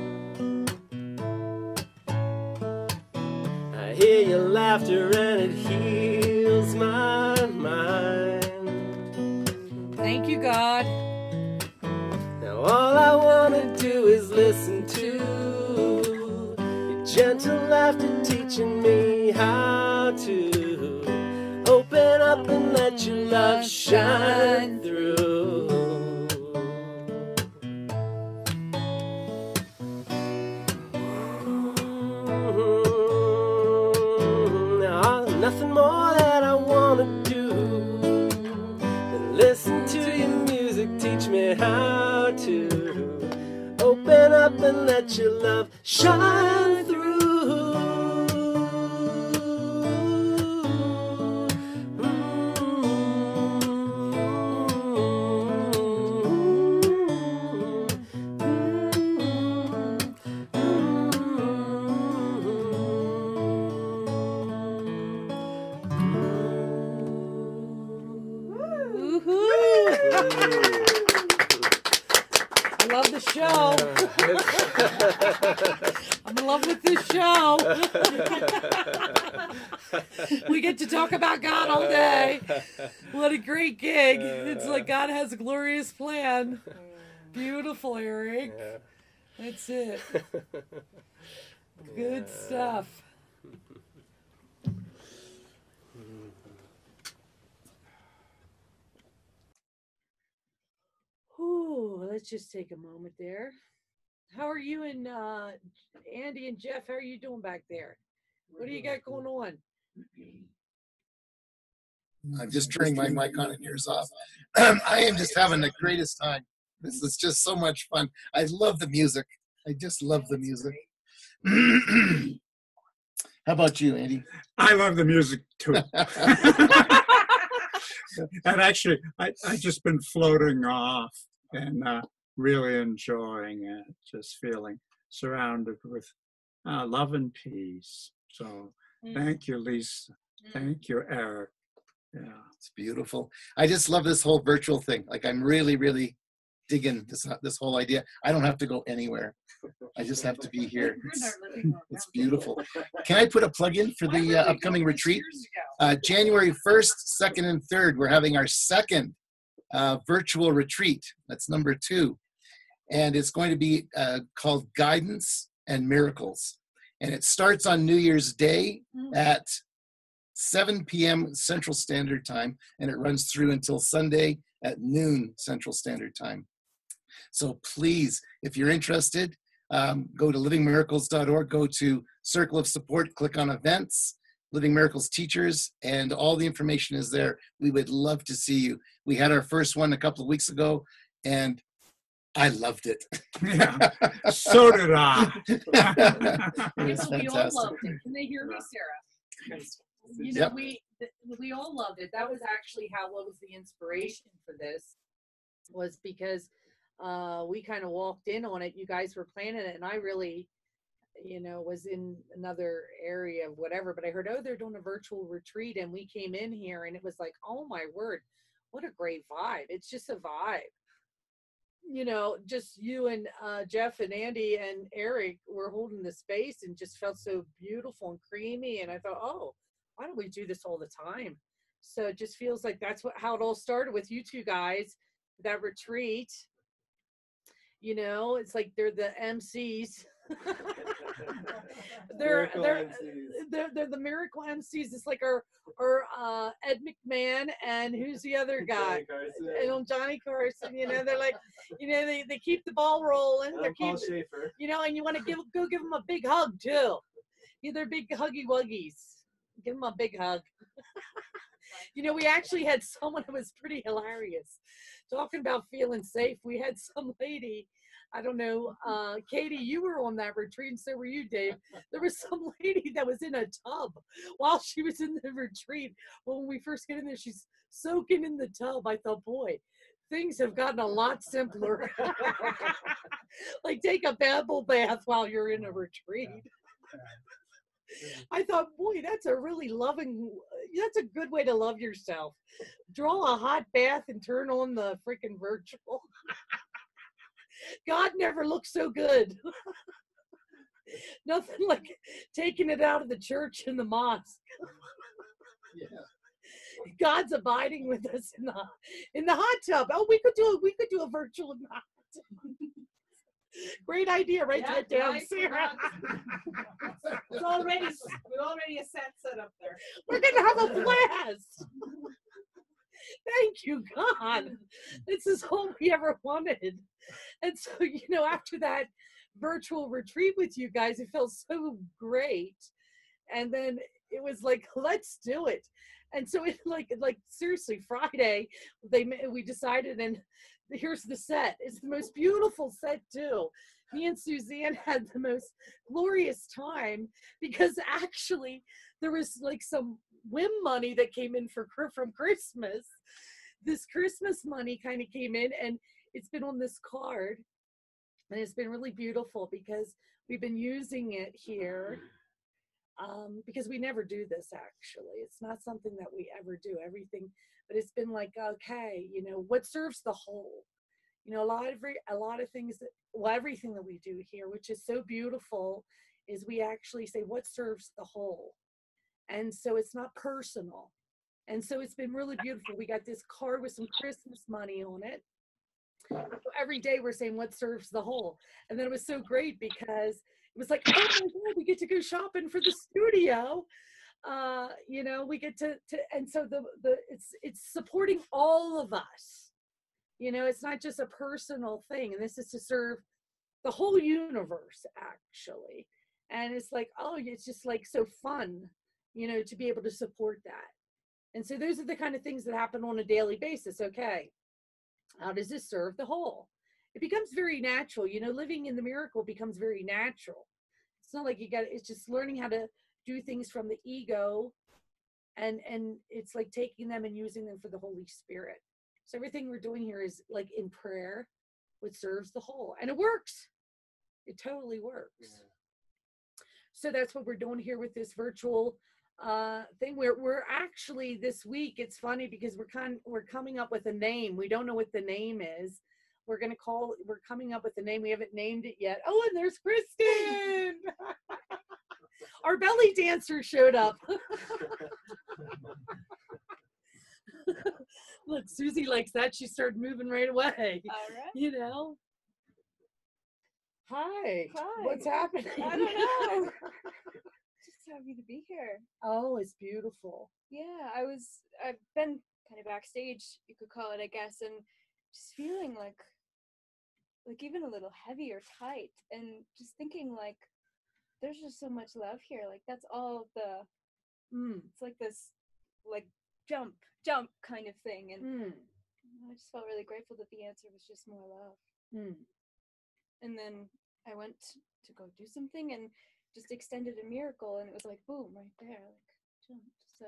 I hear your laughter and it heals my mind. Thank you, God. Now all I want to do is listen to your gentle laughter teaching me how to open up and let your love shine through. Nothing more that I want to do than listen to your music, teach me how to open up and let your love shine through. I love the show. I'm in love with this show. We get to talk about God all day. What a great gig. It's like God has a glorious plan. Beautiful, Eric. Yeah. That's it. Good stuff. Ooh, let's just take a moment there. How are you and uh, Andy and Jeff? How are you doing back there? What do you got going on? I'm just turning my mic on and yours off. I am just having the greatest time. This is just so much fun. I love the music. I just love the music. How about you, Andy? I love the music too. And actually, I I just been floating off and uh, really enjoying it. Just feeling surrounded with uh, love and peace. So Mm. thank you, Lisa. Mm. Thank you, Eric. Yeah, it's beautiful. I just love this whole virtual thing. Like I'm really, really digging this this whole idea. I don't have to go anywhere. I just have to be here. It's, it's beautiful. Can I put a plug in for the uh, upcoming retreat? Uh, January first, second, and third, we're having our second uh, virtual retreat. That's number two. And it's going to be uh, called Guidance and Miracles. And it starts on New Year's Day at seven p m Central Standard Time, and it runs through until Sunday at noon Central Standard Time. So please, if you're interested, um, go to living miracles dot org, go to Circle of Support, click on Events, Living Miracles Teachers, and all the information is there. We would love to see you. We had our first one a couple of weeks ago, and I loved it. Yeah, so did I. It was We all fantastic. loved it. Can they hear me, Sarah? You know, Yep. we th- we all loved it. That was actually how what was the inspiration for this was because uh, we kind of walked in on it. You guys were planning it, and I really, you know, was in another area of whatever. But I heard, oh, they're doing a virtual retreat, and we came in here, and it was like, oh my word, what a great vibe! It's just a vibe. You know, just you and uh, Jeff and Andy and Eric were holding the space and just felt so beautiful and creamy. And I thought, oh, why don't we do this all the time? So it just feels like that's what how it all started with you two guys, that retreat. You know, it's like they're the M Cs. they're, Miracle they're, M Cs. they're they're the miracle M Cs. It's like our our uh, Ed McMahon and who's the other guy? Johnny Carson. And on Johnny Carson. You know, they're like, you know, they, they keep the ball rolling. They're I'm Paul keep, Schaefer. you know, and you want to give go give them a big hug too. Yeah, they're big huggy wuggies. Give them a big hug. You know, we actually had someone who was pretty hilarious talking about feeling safe. We had some lady, I don't know, uh, Katie, you were on that retreat, and so were you, Dave. There was some lady that was in a tub while she was in the retreat. Well, when we first get in there, she's soaking in the tub. I thought, boy, things have gotten a lot simpler. Like take a bubble bath while you're in a retreat. I thought, boy, that's a really loving, that's a good way to love yourself. Draw a hot bath and turn on the freaking virtual. God never looked so good. Nothing like taking it out of the church and the mosque. Yeah. God's abiding with us in the in the hot tub. Oh, we could do we could do a virtual in the hot tub. Great idea. Write Yeah, that down, right, Sarah. It's already, we're already a set set up there. We're gonna have a blast. Thank you, God. This is all we ever wanted. And so, you know, after that virtual retreat with you guys, it felt so great. And then it was like, let's do it. And so it like like seriously, Friday they we decided, and here's the set. It's the most beautiful set too. Me and Suzanne had the most glorious time because actually there was like some whim money that came in for from Christmas. This Christmas money kind of came in, and it's been on this card, and it's been really beautiful because we've been using it here. Um, because we never do this actually. It's not something that we ever do everything, but it's been like, okay, you know, what serves the whole? You know, a lot of a lot of things that, well, everything that we do here, which is so beautiful, is we actually say what serves the whole. And so it's not personal. And so it's been really beautiful. We got this card with some Christmas money on it. So every day we're saying what serves the whole. And then it was so great because it was like, oh my God, we get to go shopping for the studio. Uh, you know, we get to, to and so the, the it's it's supporting all of us. You know, it's not just a personal thing. And this is to serve the whole universe, actually. And it's like, oh, it's just like so fun, you know, to be able to support that. And so those are the kind of things that happen on a daily basis. Okay, how does this serve the whole? It becomes very natural. You know, living in the miracle becomes very natural. It's not like you got, it's just learning how to do things from the ego. And, and it's like taking them and using them for the Holy Spirit. So everything we're doing here is like in prayer, which serves the whole. And it works. It totally works. Yeah. So that's what we're doing here with this virtual uh thing. We're we're actually this week, it's funny because we're kind we're coming up with a name. We don't know what the name is. We're gonna call we're coming up with a name. We haven't named it yet. Oh, and there's Kristen. Our belly dancer showed up. Look, Susie likes that. She started moving right away. All right. You know. Hi. Hi. What's happening? I don't know. Just happy to be here. Oh, it's beautiful. Yeah, I was, I've been kind of backstage, you could call it, I guess, and just feeling like, like even a little heavy or tight, and just thinking like, there's just so much love here. Like that's all the, mm, it's like this, like jump, jump kind of thing. And mm. I just felt really grateful that the answer was just more love. Mm. And then I went to go do something and just extended a miracle, and it was like, boom, right there, like jumped. So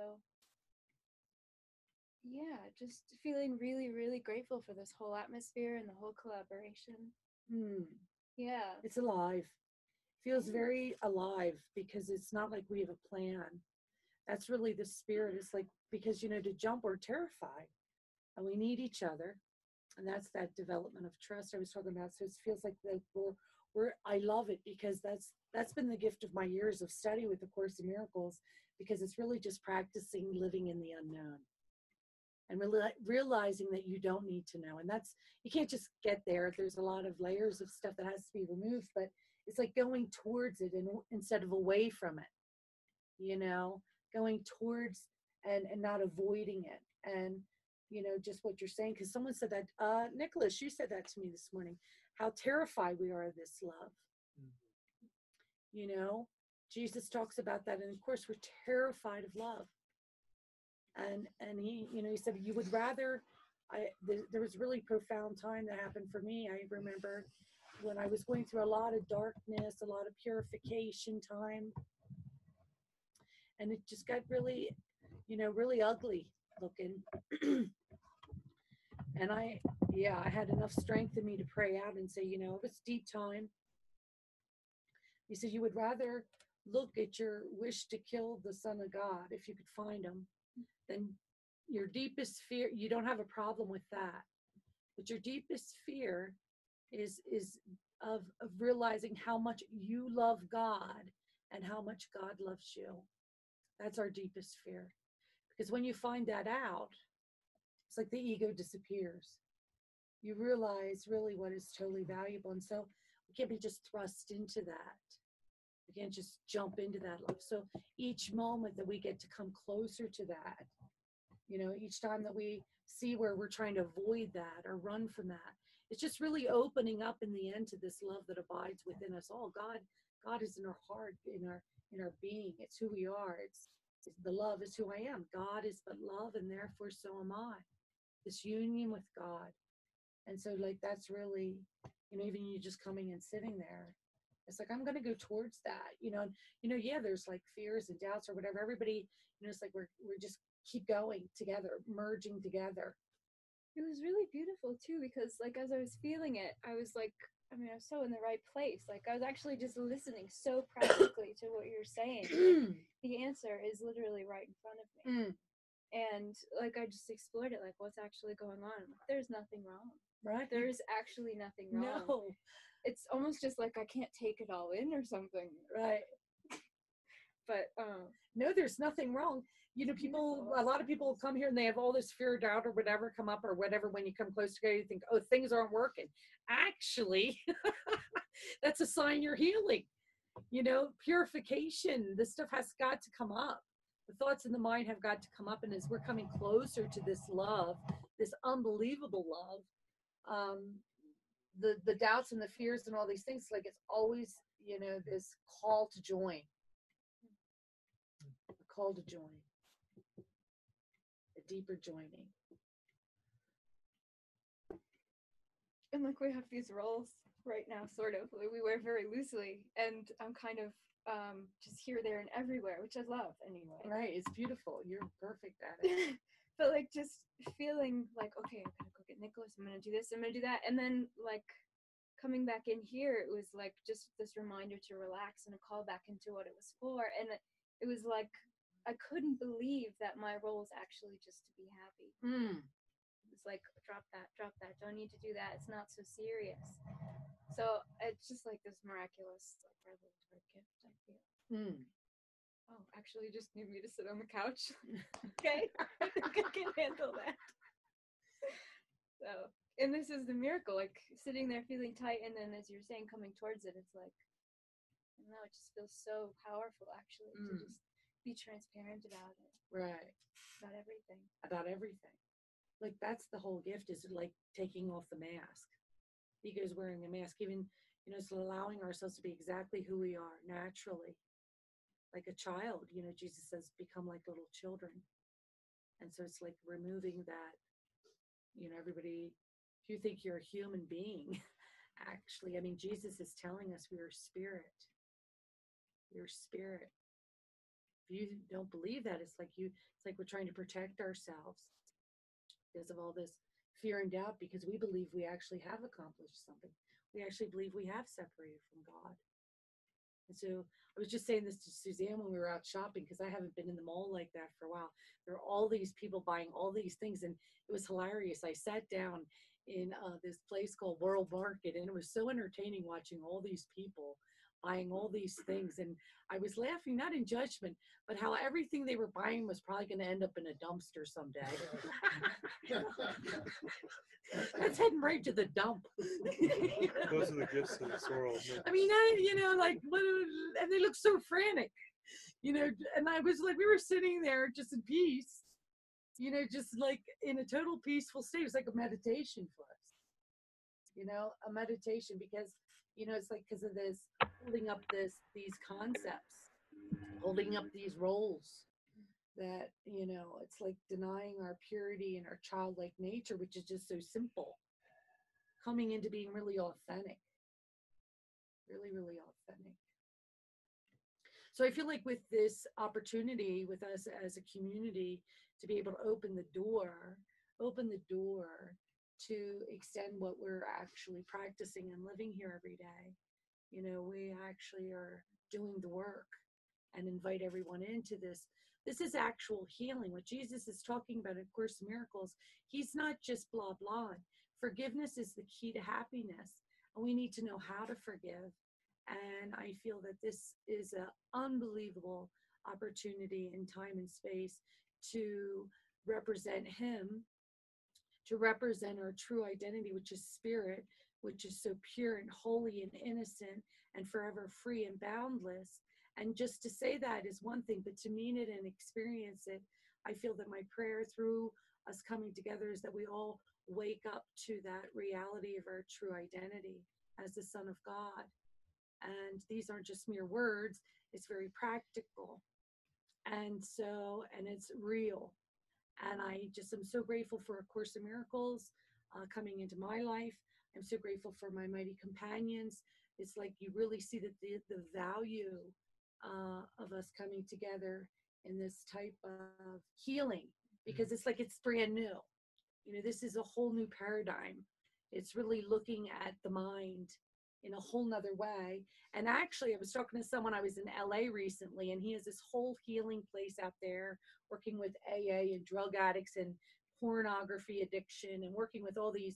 yeah, just feeling really, really grateful for this whole atmosphere and the whole collaboration. Mm. Yeah. It's alive. Feels very alive because it's not like we have a plan. That's really the spirit. It's like, because, you know, to jump, we're terrified and we need each other. And that's that development of trust I was talking about. So it feels like that we're, we're, I love it because that's, that's been the gift of my years of study with the Course in Miracles, because it's really just practicing living in the unknown and really realizing that you don't need to know. And that's, you can't just get there. There's a lot of layers of stuff that has to be removed, but it's like going towards it and instead of away from it, you know, going towards and, and not avoiding it. And, you know, just what you're saying, because someone said that, uh, Nicholas, you said that to me this morning, how terrified we are of this love. Mm-hmm. You know, Jesus talks about that. And of course, we're terrified of love. And, and he, you know, he said, you would rather, I, th- there was a really profound time that happened for me. I remember when I was going through a lot of darkness, a lot of purification time. And it just got really, you know, really ugly looking. And I, yeah, I had enough strength in me to pray out and say, you know, it was deep time. He said, you would rather look at your wish to kill the Son of God, if you could find him, than your deepest fear. You don't have a problem with that. But your deepest fear is, is of, of realizing how much you love God and how much God loves you. That's our deepest fear. Because when you find that out, it's like the ego disappears. You realize really what is totally valuable. And so we can't be just thrust into that. We can't just jump into that love. So each moment that we get to come closer to that, you know, each time that we see where we're trying to avoid that or run from that, it's just really opening up in the end to this love that abides within us all. God, God is in our heart, in our in our being. It's who we are. It's, it's the love is who I am. God is but love, and therefore so am I. This union with God. And so like that's really, you know, even you just coming and sitting there, it's like I'm gonna go towards that, you know, and, you know, yeah, there's like fears and doubts or whatever. Everybody, you know, it's like we're we're just keep going together, merging together. It was really beautiful too, because like as I was feeling it, I was like, I mean, I was so in the right place. Like I was actually just listening so practically to what you're saying. Like, the answer is literally right in front of me. Mm. And like I just explored it, like what's actually going on. Like, there's nothing wrong. Right. There is actually nothing wrong. No. It's almost just like I can't take it all in or something. Right. But um, no, there's nothing wrong. You know, people, a lot of people come here and they have all this fear, doubt, or whatever come up or whatever. When you come close together, you think, oh, things aren't working. Actually, that's a sign you're healing. You know, purification, this stuff has got to come up. The thoughts in the mind have got to come up. And as we're coming closer to this love, this unbelievable love, um, the, the doubts and the fears and all these things, like it's always, you know, this call to join. A call to join. A deeper joining. And like we have these roles right now, sort of. We wear very loosely, and I'm kind of um, just here, there, and everywhere, which I love anyway. Right, it's beautiful. You're perfect at it. But like just feeling like, okay, I'm gonna go get Nicholas, I'm gonna do this, I'm gonna do that. And then like coming back in here, it was like just this reminder to relax and a call back into what it was for. And it was like, I couldn't believe that my role is actually just to be happy. Mm. It was like, drop that, drop that, don't need to do that, it's not so serious. So it's just like this miraculous like revelatory gift, I feel. Mm. Oh, actually, you just need me to sit on the couch. Okay, I think I can handle that. So, and this is the miracle, like sitting there feeling tight, and then as you're saying, coming towards it, it's like, I don't know, it just feels so powerful, actually, Mm. to just be transparent about it. Right. About everything. About everything. Like that's the whole gift, is like taking off the mask. Ego's wearing a mask, even, you know, it's allowing ourselves to be exactly who we are naturally. Like a child, you know, Jesus says, become like little children. And so it's like removing that, you know, everybody, if you think you're a human being, actually, I mean, Jesus is telling us we are spirit. You're spirit. If you don't believe that, it's like you, it's like we're trying to protect ourselves because of all this fear and doubt, because we believe we actually have accomplished something. We actually believe we have separated from God. And so I was just saying this to Suzanne when we were out shopping, because I haven't been in the mall like that for a while. There are all these people buying all these things, and it was hilarious. I sat down in uh, this place called World Market, and it was so entertaining watching all these people buying all these things. And I was laughing, not in judgment, but how everything they were buying was probably going to end up in a dumpster someday. That's heading right to the dump. Those are the gifts of this world. I mean, I, you know, like, what, and they look so frantic, you know, and I was like, we were sitting there just in peace, you know, just like in a total peaceful state. It was like a meditation for us, you know, a meditation, because, you know, it's like, because of this, holding up this, these concepts, holding up these roles, that, you know, it's like denying our purity and our childlike nature, which is just so simple, coming into being really authentic, really, really authentic. So I feel like with this opportunity with us as a community to be able to open the door, open the door to extend what we're actually practicing and living here every day. You know, we actually are doing the work and invite everyone into this. This is actual healing. What Jesus is talking about in Course in Miracles, he's not just blah, blah. Forgiveness is the key to happiness, and we need to know how to forgive. And I feel that this is an unbelievable opportunity in time and space to represent him, to represent our true identity, which is spirit, which is so pure and holy and innocent and forever free and boundless. And just to say that is one thing, but to mean it and experience it, I feel that my prayer through us coming together is that we all wake up to that reality of our true identity as the Son of God. And these aren't just mere words, it's very practical. And so, and it's real. And I just am so grateful for A Course in Miracles uh, coming into my life. I'm so grateful for my mighty companions. It's like you really see that the, the value uh, of us coming together in this type of healing, because it's like it's brand new. You know, this is a whole new paradigm. It's really looking at the mind in a whole nother way. And actually, I was talking to someone, I was in L A recently, and he has this whole healing place out there working with A A and drug addicts and pornography addiction, and working with all these,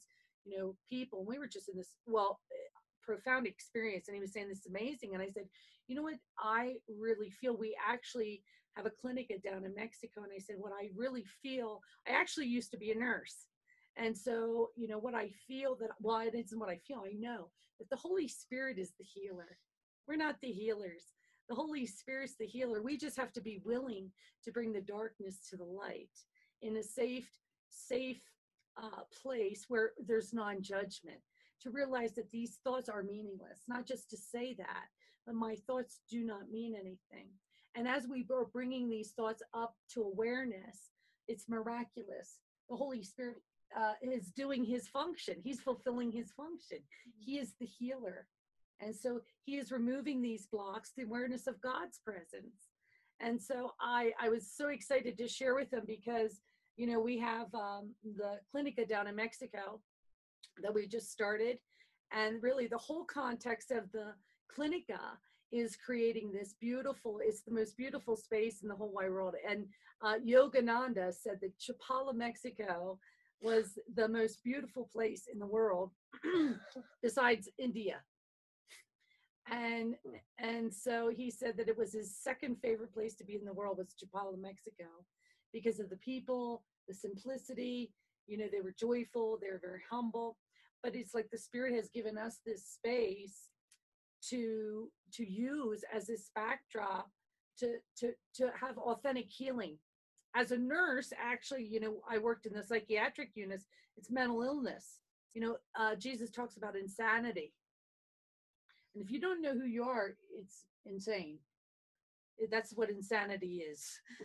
you know, people. And we were just in this, well, profound experience. And he was saying, this is amazing. And I said, you know what, I really feel we actually have a clinic down in Mexico. And I said, what I really feel, I actually used to be a nurse. And so, you know, what I feel that, well, it isn't what I feel, I know that the Holy Spirit is the healer. We're not the healers. The Holy Spirit's the healer. We just have to be willing to bring the darkness to the light in a safe, safe uh, place where there's non-judgment, to realize that these thoughts are meaningless, not just to say that, but my thoughts do not mean anything. And as we are bringing these thoughts up to awareness, it's miraculous. The Holy Spirit uh, is doing his function. He's fulfilling his function. He is the healer. And so he is removing these blocks, the awareness of God's presence. And so I, I was so excited to share with them because, you know, we have um, the Clinica down in Mexico that we just started. And really the whole context of the Clinica is creating this beautiful, it's the most beautiful space in the whole wide world. And uh, Yogananda said that Chapala, Mexico was the most beautiful place in the world besides India. And and so he said that it was his second favorite place to be in the world was Chapala, Mexico, because of the people, the simplicity, you know, they were joyful, they were very humble. But it's like the Spirit has given us this space to to use as this backdrop to to to have authentic healing. As a nurse, actually, you know, I worked in the psychiatric units. It's mental illness. You know, uh, Jesus talks about insanity. And if you don't know who you are, it's insane. That's what insanity is.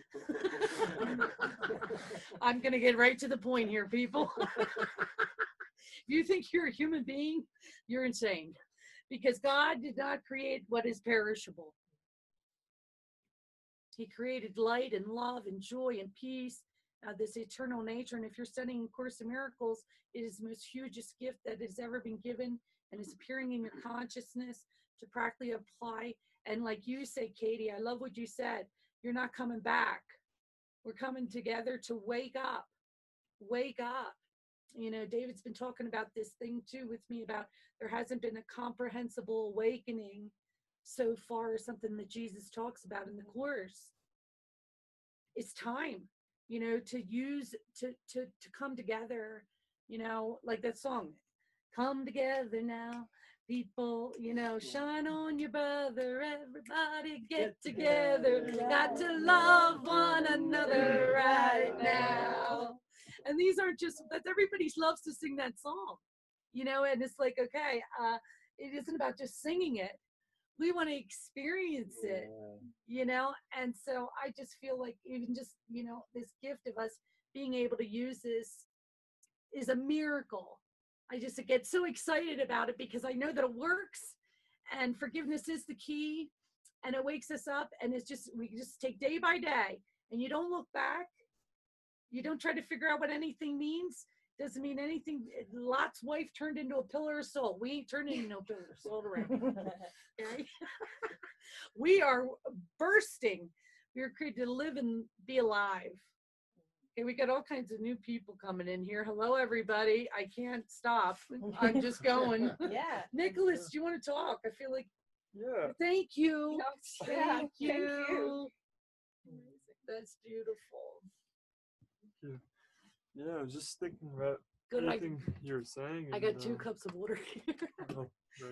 I'm going to get right to the point here, people. If you think you're a human being, you're insane. Because God did not create what is perishable. He created light and love and joy and peace, uh, this eternal nature. And if you're studying Course in Miracles, it is the most hugest gift that has ever been given and is appearing in your consciousness to practically apply. And like you say, Katie, I love what you said. You're not coming back. We're coming together to wake up. Wake up. You know, David's been talking about this thing too with me about there hasn't been a comprehensible awakening so far, something that Jesus talks about in the Course. It's time, you know, to use, to, to, to come together, you know, like that song, come together now, people, you know, shine on your brother, everybody get together, got to love one another right now. And these aren't just, that's everybody loves to sing that song, you know, and it's like, okay, uh, it isn't about just singing it. We want to experience it, you know? And so I just feel like even just, you know, this gift of us being able to use this is a miracle. I just get so excited about it because I know that it works and forgiveness is the key and it wakes us up and it's just, we just take day by day and you don't look back. You don't try to figure out what anything means. Doesn't mean anything. Lot's wife turned into a pillar of salt. We ain't turning into no pillar of salt around here. Okay? We are bursting. We are created to live and be alive. Okay, we got all kinds of new people coming in here. Hello, everybody. I can't stop. I'm just going. Yeah. Nicholas, do you want to talk? I feel like. Yeah. Thank you. Yeah, Thank you. thank you. That's beautiful. Yeah. Yeah, I was just thinking about Good, I- everything you were saying. I and, got two um, cups of water here. Oh,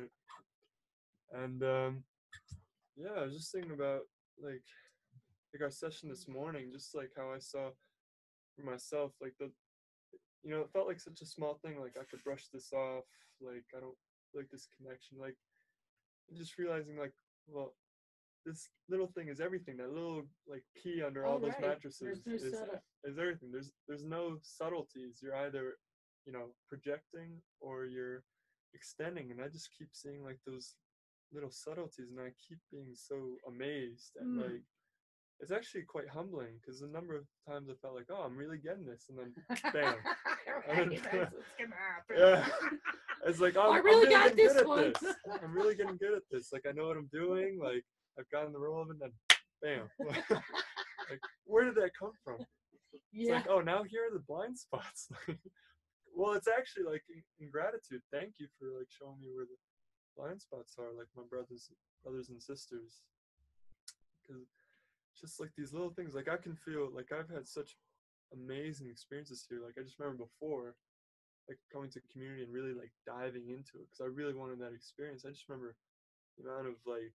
right. And um, yeah, I was just thinking about like like our session this morning, just like how I saw for myself, like the, you know, it felt like such a small thing. Like I could brush this off. Like I don't like this connection. Like just realizing, like, well, this little thing is everything. That little like key under all Oh, those right. mattresses There's no is setup. is everything. There's there's no subtleties. You're either, you know, projecting or you're extending. And I just keep seeing like those little subtleties, and I keep being so amazed and Mm. like it's actually quite humbling because the number of times I felt like, oh, I'm really getting this, and then bam. Right, And- that's what's gonna happen. yeah. It's like I'm, I I'm really really got getting this good at one. this. I'm really getting good at this. Like I know what I'm doing. Like I've gotten the role of it, and then bam. Like where did that come from? It's Yeah. like, oh, now here are the blind spots. well, it's actually like in, in gratitude. Thank you for like showing me where the blind spots are, like my brothers, brothers and sisters. Because just like these little things, like I can feel like I've had such amazing experiences here. Like I just remember before, like coming to community and really like diving into it, because I really wanted that experience. I just remember the amount of like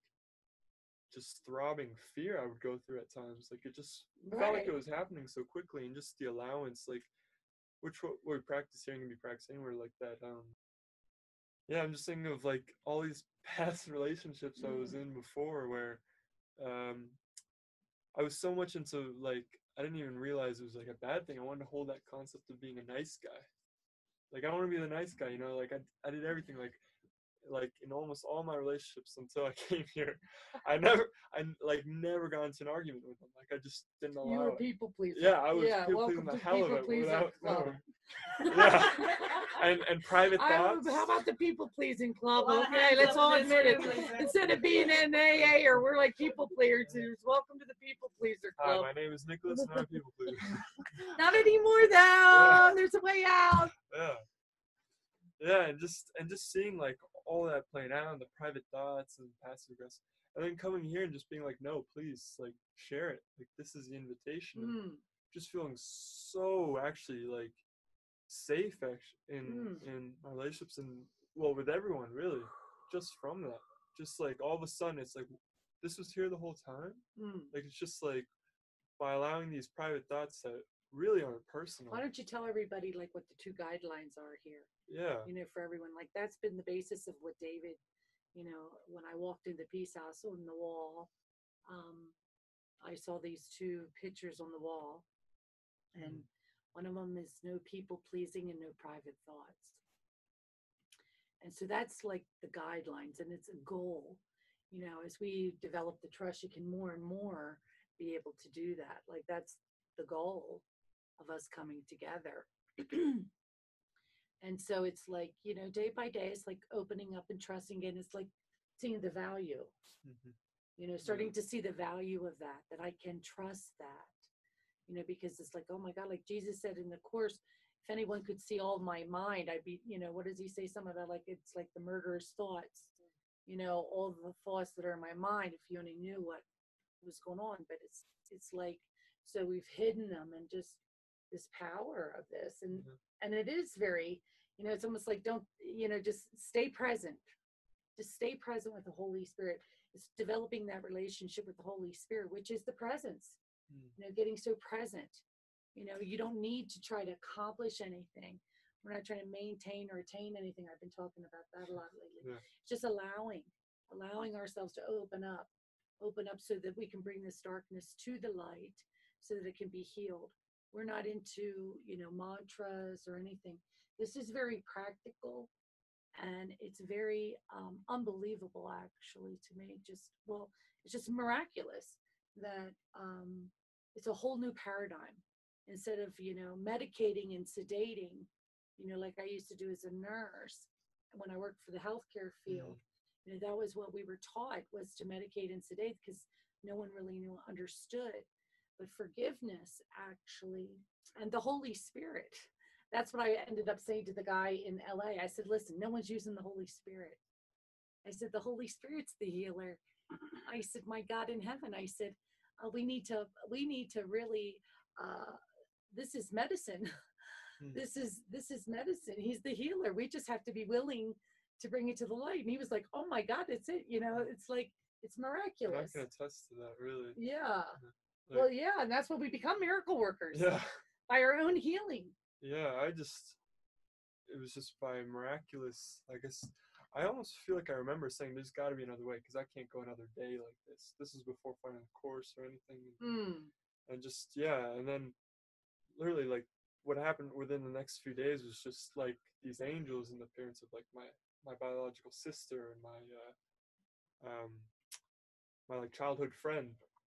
just throbbing fear I would go through at times. Like it just Right. felt like it was happening so quickly, and just the allowance, like which what we practice here and can be practiced anywhere, like that. Um, yeah, I'm just thinking of like all these past relationships I was in before, where um, I was so much into like I didn't even realize it was like a bad thing. I wanted to hold that concept of being a nice guy. Like I want to be the nice guy, you know. Like I I did everything like. Like in almost all my relationships until I came here, I never, I like never got into an argument with them. Like I just didn't allow You were it. people pleaser. Yeah, I was Yeah, people welcome pleasing the to hell of people it pleasing without club. no. Yeah, and and private I, thoughts. how about the people pleasing club? A lot of Okay, hands let's up all in this admit it. room, Lisa. Instead of being an A A or we're like people pleasers, welcome to the people pleaser Hi, club. my name is Nicholas, and I'm a people pleaser. Not anymore though. Yeah. There's a way out. Yeah, yeah, and just and just seeing like all that playing out, and the private thoughts and passive aggressive, and then coming here and just being like, no, please, like share it. Like this is the invitation. And Mm. just feeling so actually like safe actually in Mm. in my relationships and well with everyone really, just from that. Just like all of a sudden it's like this was here the whole time. Mm. Like it's just like by allowing these private thoughts that really aren't personal. Why don't you tell everybody like what the two guidelines are here? Yeah. You know, for everyone, like that's been the basis of what David, you know, when I walked in the Peace House on the wall, um, I saw these two pictures on the wall, and Mm. one of them is no people pleasing and no private thoughts. And so that's like the guidelines, and it's a goal. You know, as we develop the trust, you can more and more be able to do that. Like that's the goal of us coming together. And so it's like, you know, day by day, it's like opening up and trusting, and it's like seeing the value, Mhm. you know, starting to see the value of that, that I can trust that, you know, because it's like, oh my God, like Jesus said in the Course, if anyone could see all my mind, I'd be, you know, what does he say? Something about like, it's like the murderous thoughts, you know, all the thoughts that are in my mind, if you only knew what was going on. But it's, it's like, so we've hidden them, and just this power of this. And, Mhm. and it is very, you know, it's almost like, don't, you know, just stay present, just stay present with the Holy Spirit. It's developing that relationship with the Holy Spirit, which is the presence, Mm. you know, getting so present. You know, you don't need to try to accomplish anything. We're not trying to maintain or attain anything. I've been talking about that a lot lately. Yeah. It's just allowing, allowing ourselves to open up, open up so that we can bring this darkness to the light, so that it can be healed. We're not into, you know, mantras or anything. This is very practical, and it's very um, unbelievable, actually, to me. Just, well, it's just miraculous that um, it's a whole new paradigm. Instead of, you know, medicating and sedating, you know, like I used to do as a nurse when I worked for the healthcare field, you know, that was what we were taught, was to medicate and sedate, because no one really knew, understood. But forgiveness, actually, and the Holy Spirit, that's what I ended up saying to the guy in L A. I said, listen, no one's using the Holy Spirit. I said, the Holy Spirit's the healer. I said, my God in heaven. I said, uh, we need to, we need to really, uh, this is medicine. Mm. This is, this is medicine. He's the healer. We just have to be willing to bring it to the light. And he was like, oh my God, that's it. You know, it's like, it's And I miraculous. can attest to that, really. Yeah. Like, Well, yeah. And that's what we become, miracle workers. yeah. By our own healing. Yeah, I just, it was just by miraculous, I guess, I almost feel like I remember saying there's got to be another way, because I can't go another day like this. This is before finding a course or anything. Mm. And just, yeah, and then literally, like, what happened within the next few days was just, like, these angels in the appearance of, like, my, my biological sister and my, uh, um, my, like, childhood friend,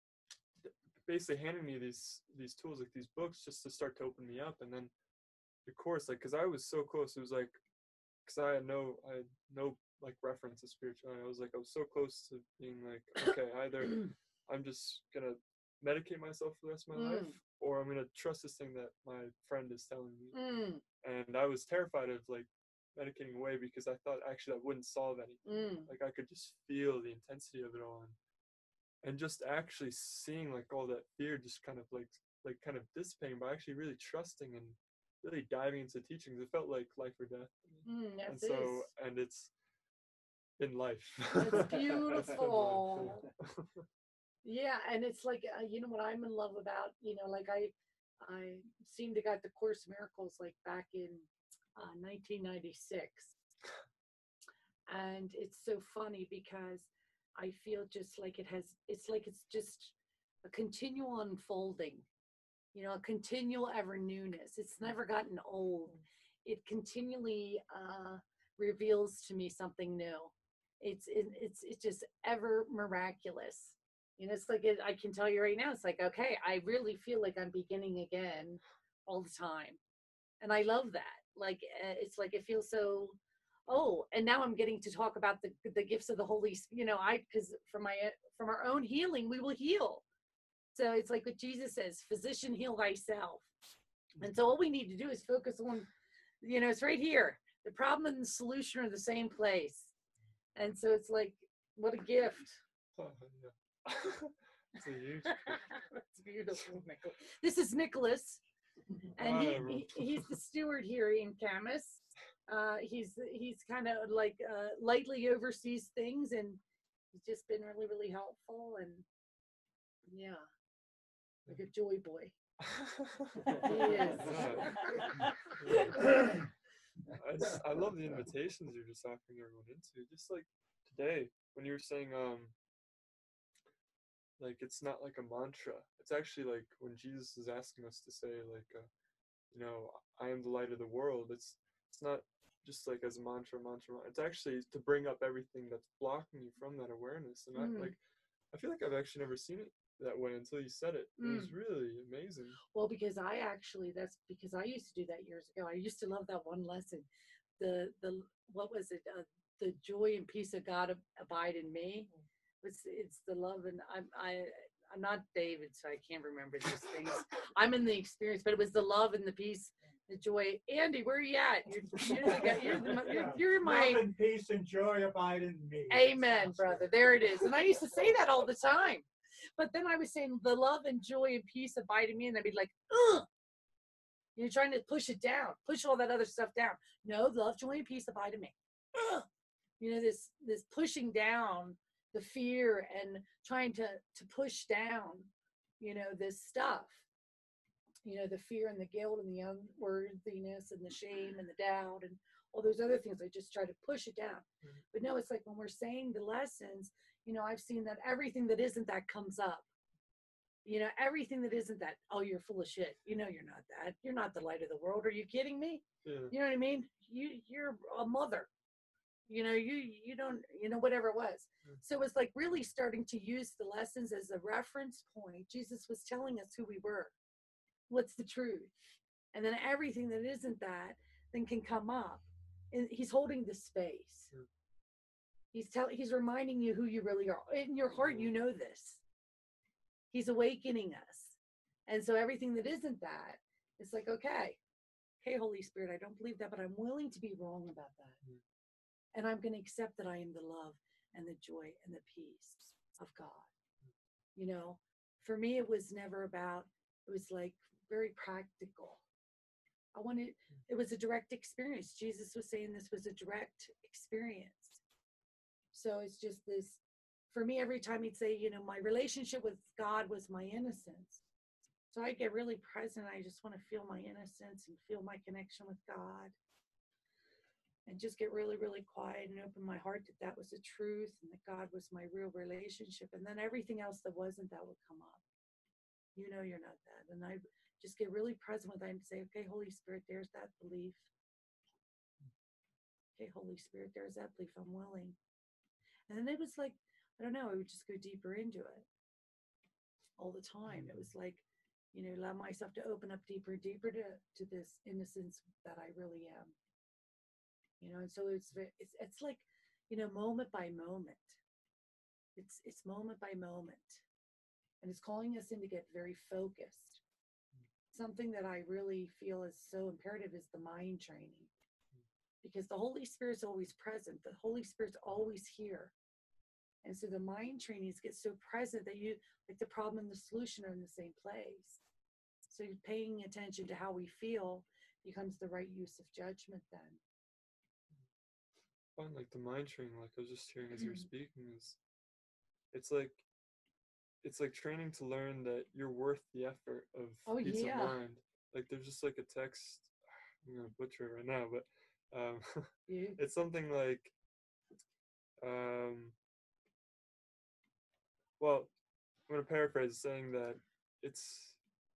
basically handing me these, these tools, like, these books, just to start to open me up. And then the course, like, because I was so close, it was like, because I had no, I had no, like, reference to spirituality. I was like, I was so close to being like, okay, either I'm just gonna medicate myself for the rest of my Mm. life, or I'm gonna trust this thing that my friend is telling me. Mm. And I was terrified of like medicating away because I thought actually that wouldn't solve anything. Mm. Like I could just feel the intensity of it all, and, and just actually seeing like all that fear just kind of like like kind of dissipating, but actually really trusting and really diving into teachings. It felt like life or death. Mm, yes, and it so is. and it's in life. It's beautiful. Yeah, and it's like uh, you know what I'm in love about. You know, like I, I seemed to got the Course in Miracles like back in uh, nineteen ninety-six, and it's so funny because I feel just like it has. It's like it's just a continual unfolding. You know, a continual ever newness. It's never gotten old. It continually uh, reveals to me something new. It's it, it's it's just ever miraculous. You know, it's like it, I can tell you right now. It's like, okay, I really feel like I'm beginning again all the time, and I love that. Like uh, it's like it feels so. Oh, and now I'm getting to talk about the the gifts of the Holy Spirit. You know, I because from my from our own healing, we will heal. So it's like what Jesus says, physician, heal thyself. And so all we need to do is focus on, you know, it's right here. The problem and the solution are the same place. And so it's like, what a gift. Oh, yeah. It's a huge That's beautiful, Nicholas. This is Nicholas. And he, he he's the steward here in Camas. Uh, he's he's kind of like uh, lightly oversees things, and he's just been really, really helpful. And yeah. Like a joy boy. He is. I, just, I love the invitations you're just offering everyone into. Just like today, when you were saying, um, like it's not like a mantra. It's actually like when Jesus is asking us to say, like, uh, you know, I am the light of the world. It's it's not just like as a mantra, mantra. It's actually to bring up everything that's blocking you from that awareness. And Mm. I like, I feel like I've actually never seen it that way until you said it. It was Mm. really amazing. Well, because I actually, that's because I used to do that years ago. I used to love that one lesson. The, the what was it? Uh, the joy and peace of God ab- abide in me. It's, it's the love, and I'm, I, I'm not David, so I can't remember these things. I'm in the experience, but it was the love and the peace, the joy. Andy, where are you at? You're, you're, the, guy- you're, the, you're, you're my... Love and peace and joy abide in me. Amen, brother. There it is. And I used to say that all the time. But then I was saying the love and joy and peace abide in me, and I'd be like, ugh. You're trying to push it down, push all that other stuff down. No, love, joy, and peace abide in me. Ugh. You know, this this pushing down the fear and trying to to push down, you know, this stuff. You know, the fear and the guilt and the unworthiness and the shame and the doubt and all those other things. I just try to push it down. Mm-hmm. But no, it's like when we're saying the lessons, you know, I've seen that everything that isn't that comes up. You know, everything that isn't that, oh, you're full of shit. You know, you're not that. You're not the light of the world. Are you kidding me? Yeah. You know what I mean? You, you're a mother. You know, you, you don't, you know, whatever it was. Mm-hmm. So it's like really starting to use the lessons as a reference point. Jesus was telling us who we were. What's the truth? And then everything that isn't that then can come up. And he's holding the space. Mm-hmm. He's telling, he's reminding you who you really are. In your heart, you know this. He's awakening us. And so everything that isn't that, it's like, okay, okay, Holy Spirit, I don't believe that, but I'm willing to be wrong about that. Mm. And I'm going to accept that I am the love and the joy and the peace of God. Mm. You know, for me, it was never about, it was like very practical. I wanted, it was a direct experience. Jesus was saying this was a direct experience. So it's just this, for me, every time he'd say, you know, my relationship with God was my innocence. So I get really present. I just want to feel my innocence and feel my connection with God. And just get really, really quiet and open my heart that that was the truth and that God was my real relationship. And then everything else that wasn't, that would come up. You know, you're not that. And I just get really present with that and say, okay, Holy Spirit, there's that belief. Okay, Holy Spirit, there's that belief. I'm willing. And then it was like, I don't know, I would just go deeper into it all the time. It was like, you know, allow myself to open up deeper and deeper to, to this innocence that I really am. You know, and so it's, it's, it's like, you know, moment by moment. It's, it's moment by moment. and it's calling us in to get very focused. Something that I really feel is so imperative is the mind training, because the Holy Spirit's always present. The Holy Spirit's always here. And so the mind trainings get so present that you, like the problem and the solution are in the same place. So paying attention to how we feel becomes the right use of judgment then. Fun, like the mind training, like I was just hearing as you were speaking, is it's like it's like training to learn that you're worth the effort of Oh, peace yeah. of mind. Like there's just like a text, I'm gonna butcher it right now, but um, Yeah. it's something like, um, well, I'm gonna paraphrase, saying that it's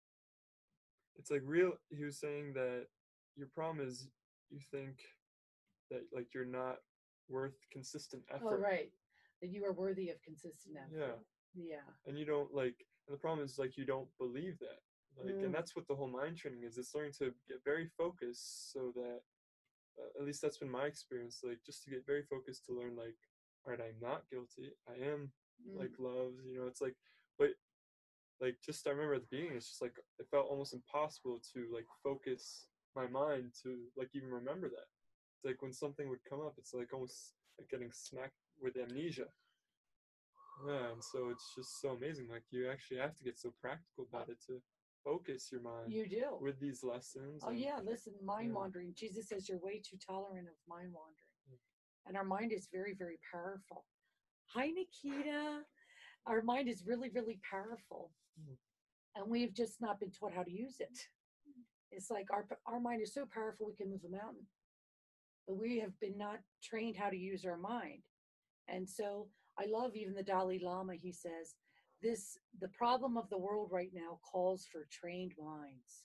it's like real. He was saying that your problem is you think that like you're not worth consistent effort. Oh, right. That you are worthy of consistent effort. Yeah. Yeah. And you don't like, and the problem is like you don't believe that. Like, Mm. and that's what the whole mind training is. It's learning to get very focused, so that uh, at least that's been my experience. Like just to get very focused to learn, like, all right, I'm not guilty. I am Mm. like loved. You know, it's like, but like just I remember at the beginning, it's just like it felt almost impossible to like focus my mind to like even remember that. It's like when something would come up, it's like almost like getting smacked with amnesia. Yeah, and so it's just so amazing. Like you actually have to get so practical about it to focus your mind. You do. With these lessons. Oh, and, yeah. Listen, mind yeah. wandering. Jesus says you're way too tolerant of mind wandering. Yeah. And our mind is very, very powerful. Hi, Nikita. Our mind is really, really powerful. Mm. And we've just not been taught how to use it. It's like our, our mind is so powerful we can move a mountain. But we have been not trained how to use our mind. And so I love even the Dalai Lama. He says, this, the problem of the world right now calls for trained minds.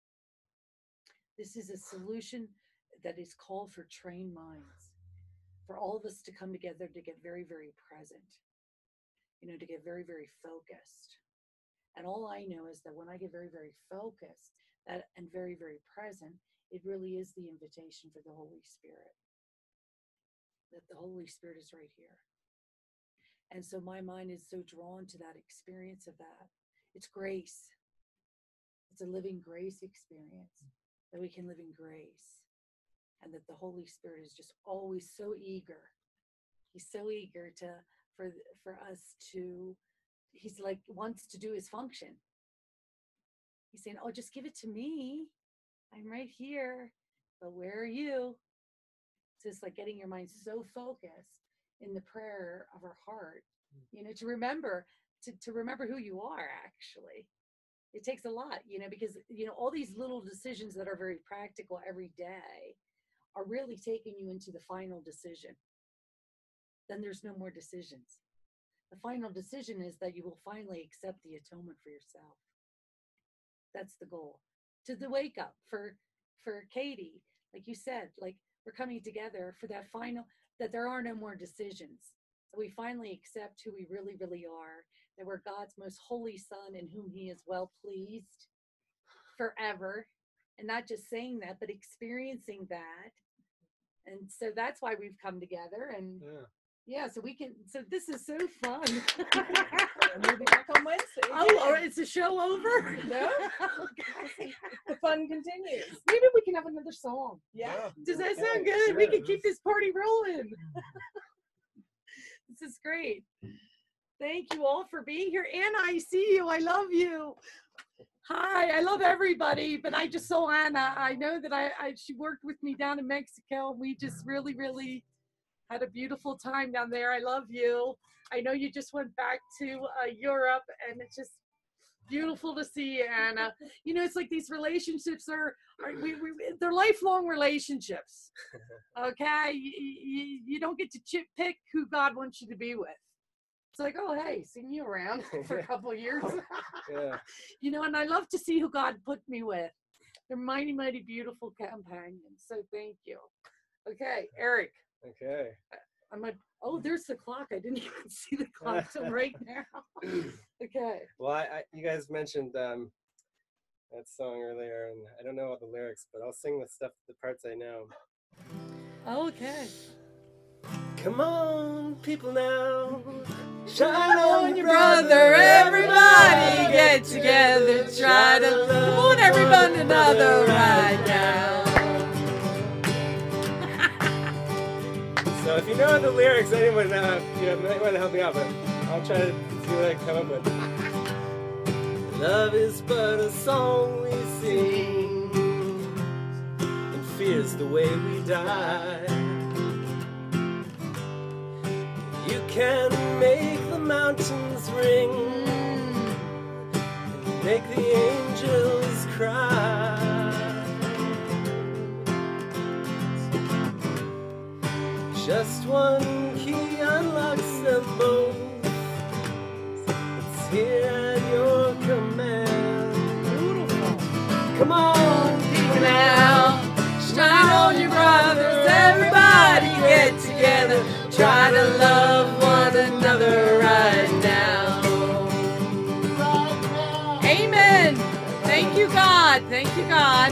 This is a solution that is called for trained minds, for all of us to come together to get very, very present, you know, to get very, very focused. And all I know is that when I get very, very focused that and very, very present, it really is the invitation for the Holy Spirit, that the Holy Spirit is right here. And so my mind is so drawn to that experience of that. It's grace. It's a living grace experience, that we can live in grace, and that the Holy Spirit is just always so eager. He's so eager to for for us to, he's like wants to do his function. He's saying, oh, just give it to me. I'm right here. But where are you? It's just like getting your mind so focused in the prayer of our heart, you know, to remember, to, to remember who you are, actually. It takes a lot, you know, because, you know, all these little decisions that are very practical every day are really taking you into the final decision. Then there's no more decisions. The final decision is that you will finally accept the atonement for yourself. That's the goal. To the wake up for, for Katie, like you said, like we're coming together for that final, that there are no more decisions. That we finally accept who we really, really are, that we're God's most holy Son in whom he is well pleased forever. And not just saying that, but experiencing that. And so that's why we've come together. And yeah, yeah so we can, so this is so fun. We'll be back on Wednesday. Oh, or is the show over? No. Okay. The fun continues. Maybe we can have another song. Yeah. Does that Okay. sound good? Sure. We can keep this party rolling. This is great. Thank you all for being here. Anna, I see you. I love you. Hi, I love everybody, but I just saw Anna. I know that I, I she worked with me down in Mexico. We just really, really had a beautiful time down there. I love you. I know you just went back to uh, Europe, and it's just beautiful to see you, Anna. You know, it's like these relationships are, are we, we, they're lifelong relationships. Okay, you, you, you don't get to chip pick who God wants you to be with. It's like, oh, hey, seen you around for a couple of years. Yeah. You know, and I love to see who God put me with. They're mighty, mighty beautiful companions. So thank you. Okay, Eric. Okay. I'm like, oh, there's the clock. I didn't even see the clock till right now. Okay. Well, I, I you guys mentioned um, that song earlier, and I don't know all the lyrics, but I'll sing the stuff, the parts I know. Okay. Come on, people now, Shine on your brother, everybody get together, try to come on everyone another right now. So if you know the lyrics, anyone uh, you know, might want to help me out, but I'll try to see what I can come up with. Love is but a song we sing, and fear's the way we die. You can make the mountains ring and make the angels cry. Just one key unlocks them both. It's here at your command. Beautiful. Come on, people now. Shine on your brothers. Everybody get together. Try to love one another right now. Amen. Thank you, God. Thank you, God.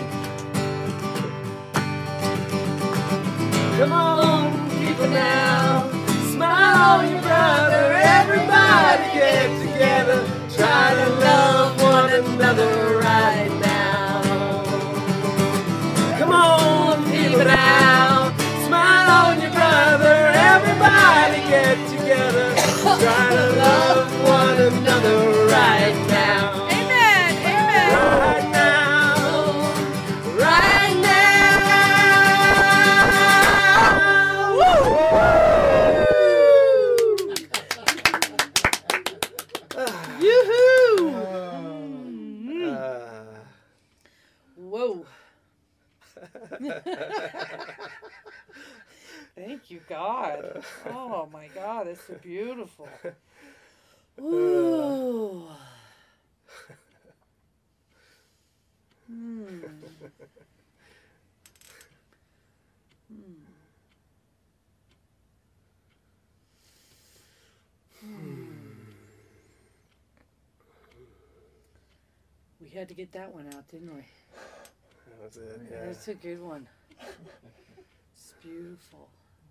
Come on, people now. Smile on your brother. Everybody get together. Try to love one another right now. Come on, people now. Smile on your brother. Everybody get together. Try to love one another right now. Amen. Amen. Right now. Right now. Woo! Yoo-hoo! Uh, Whoa. Thank you, God. Oh my God, that's so beautiful. Ooh. Hmm. Hmm. Hmm. We had to get that one out, didn't we? That was it, yeah. That's a good one. It's beautiful.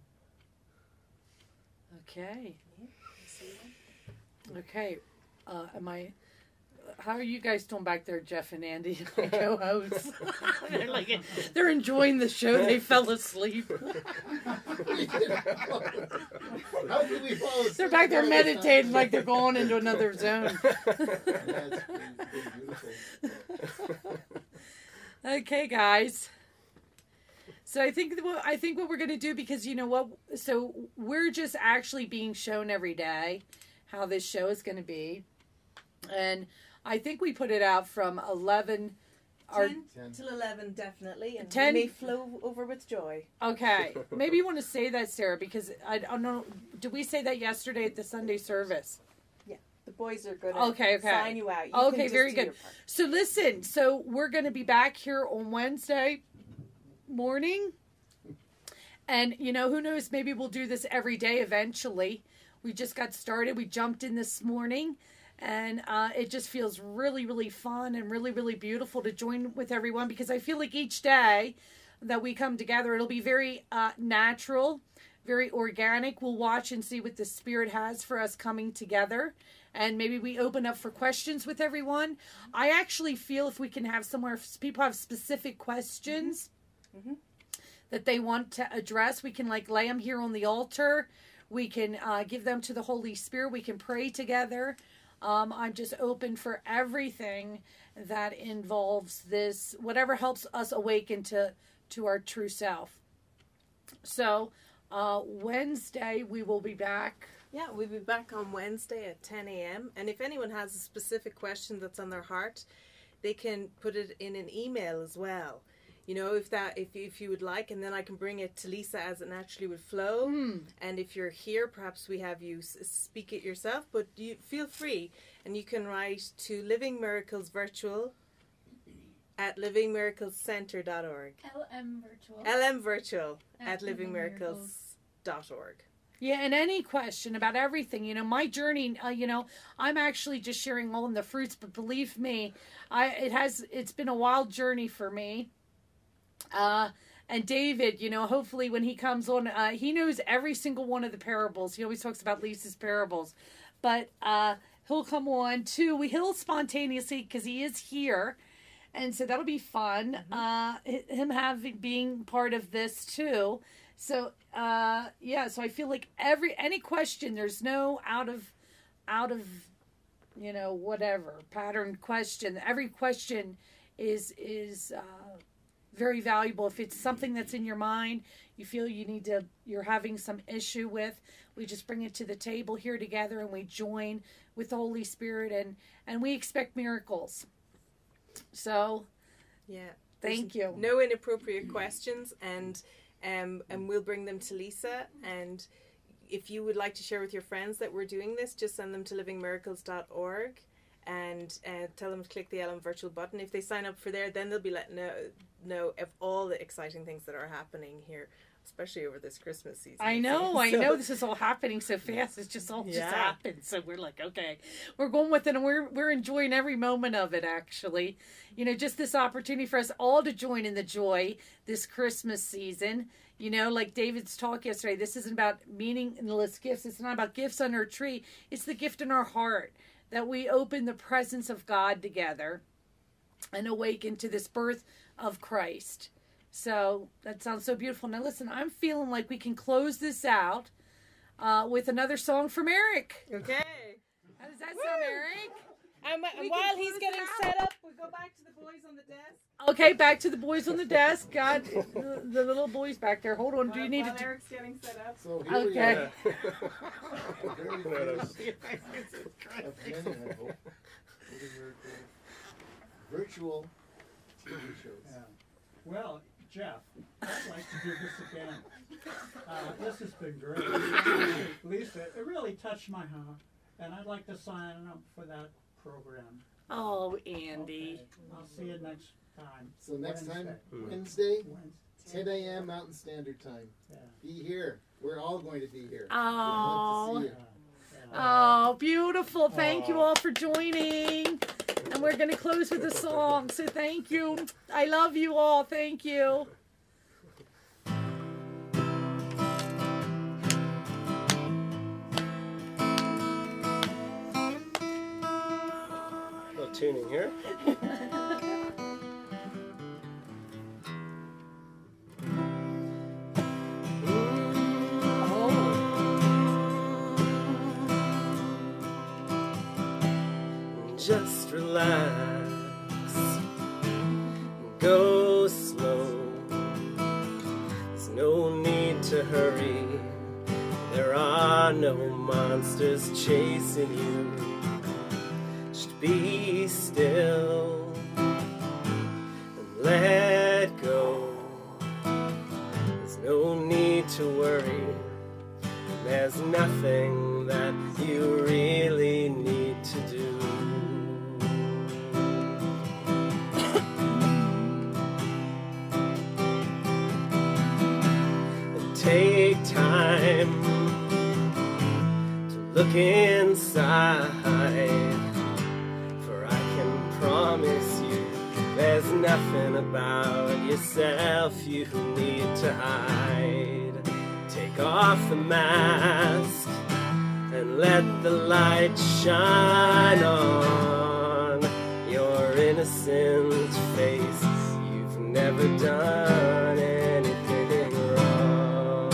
Okay. Okay. Uh, am I? How are you guys doing back there, Jeff and Andy, my co-hosts? they're like, they're enjoying the show. They fell asleep. How did we fall asleep? They're back there meditating like they're going into another zone. Okay, guys. So I think what I think what we're gonna do, because you know what, so we're just actually being shown every day how this show is gonna be, and I think we put it out from eleven or ten till eleven, definitely, and ten we may flow over with joy. Okay, maybe you want to say that, Sarah, because I don't know. Did we say that yesterday at the Sunday service? Yeah, the boys are going to Okay, okay. sign you out. You okay, can just very do good. your part. So listen, so we're going to be back here on Wednesday morning. And, you know, who knows, maybe we'll do this every day eventually. We just got started. We jumped in this morning. And uh, it just feels really, really fun and really, really beautiful to join with everyone, because I feel like each day that we come together, it'll be very uh, natural, very organic. We'll watch and see what the Spirit has for us coming together. And maybe we open up for questions with everyone. I actually feel if we can have somewhere, if people have specific questions Mm-hmm. that they want to address, we can like lay them here on the altar. We can uh, give them to the Holy Spirit. We can pray together. Um, I'm just open for everything that involves this, whatever helps us awaken to, to our true self. So uh, Wednesday, we will be back. Yeah, we'll be back on Wednesday at ten a.m. And if anyone has a specific question that's on their heart, they can put it in an email as well. You know, if that, if if you would like, and then I can bring it to Lisa as it naturally would flow. Mm. And if you're here, perhaps we have you s- speak it yourself. But you feel free, and you can write to Living Miracles Virtual at living miracles center dot org. L M Virtual. L M Virtual At at living living miracles dot org. Yeah, and any question about everything, you know, my journey, uh, you know, I'm actually just sharing all in the fruits, but believe me, I it has, it's been a wild journey for me. Uh, and David, you know, hopefully when he comes on, uh, he knows every single one of the parables. He always talks about Lisa's parables. but uh, he'll come on too. We he'll spontaneously because he is here, and so that'll be fun. Mm-hmm. uh, him having being part of this too. So uh, yeah, so I feel like every any question, there's no out of out of you know whatever pattern question. Every question is is uh, very valuable. If it's something that's in your mind, you feel you need to, you're having some issue with, we just bring it to the table here together and we join with the Holy Spirit, and, and we expect miracles. So, yeah, thank you. No inappropriate questions, and um, and we'll bring them to Lisa. And if you would like to share with your friends that we're doing this, just send them to living miracles dot org and uh, tell them to click the L M virtual button. If they sign up for there, then they'll be let know know of all the exciting things that are happening here, especially over this Christmas season. I know, so, I know this is all happening so fast. It's just all yeah. just happened. So we're like, okay, we're going with it, and we're we're enjoying every moment of it, actually. You know, just this opportunity for us all to join in the joy this Christmas season. You know, like David's talk yesterday, this isn't about meaningless gifts. It's not about gifts under a tree. It's the gift in our heart that we open the presence of God together and awaken to this birth of Christ. So that sounds so beautiful. Now listen, I'm feeling like we can close this out uh, with another song from Erik. Okay. How does that Woo! sound, Erik? And, and while he's getting set up, we'll go back to the boys on the desk. Okay, back to the boys on the desk. God, the, the little boys back there. Hold on. Do you need while to? Eric's getting set up. So here Okay. we are. Very first of many, I hope. Virtual T V shows. Yeah. Well, Jeff, I'd like to do this again. Uh, this has been great. Lisa, it really touched my heart, and I'd like to sign up for that program. Oh, Andy. Okay. I'll see you next time. So next Wednesday. time, Wednesday, Wednesday. ten a m Mountain Standard Time. Yeah. Be here. We're all going to be here. Oh. We'd love to see you. Oh, beautiful. Thank you all for joining. And we're going to close with a song. So thank you. I love you all. Thank you. A little tuning here. Just relax, go slow. There's no need to hurry. There are no monsters chasing you. Just be still and let go. There's no need to worry. There's nothing that you really need to do. Take time to look inside, for I can promise you there's nothing about yourself you need to hide. Take off the mask and let the light shine on your innocent face. You've never done anything wrong.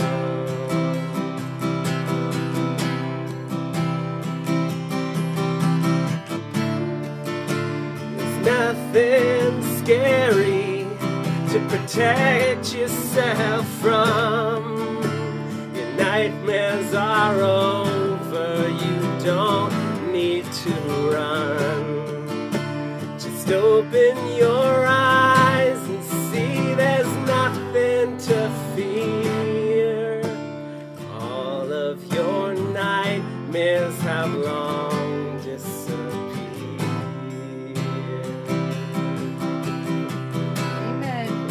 There's nothing scary to protect yourself from. Nightmares are over, you don't need to run. Just open your eyes and see there's nothing to fear. All of your nightmares have long disappeared. Amen.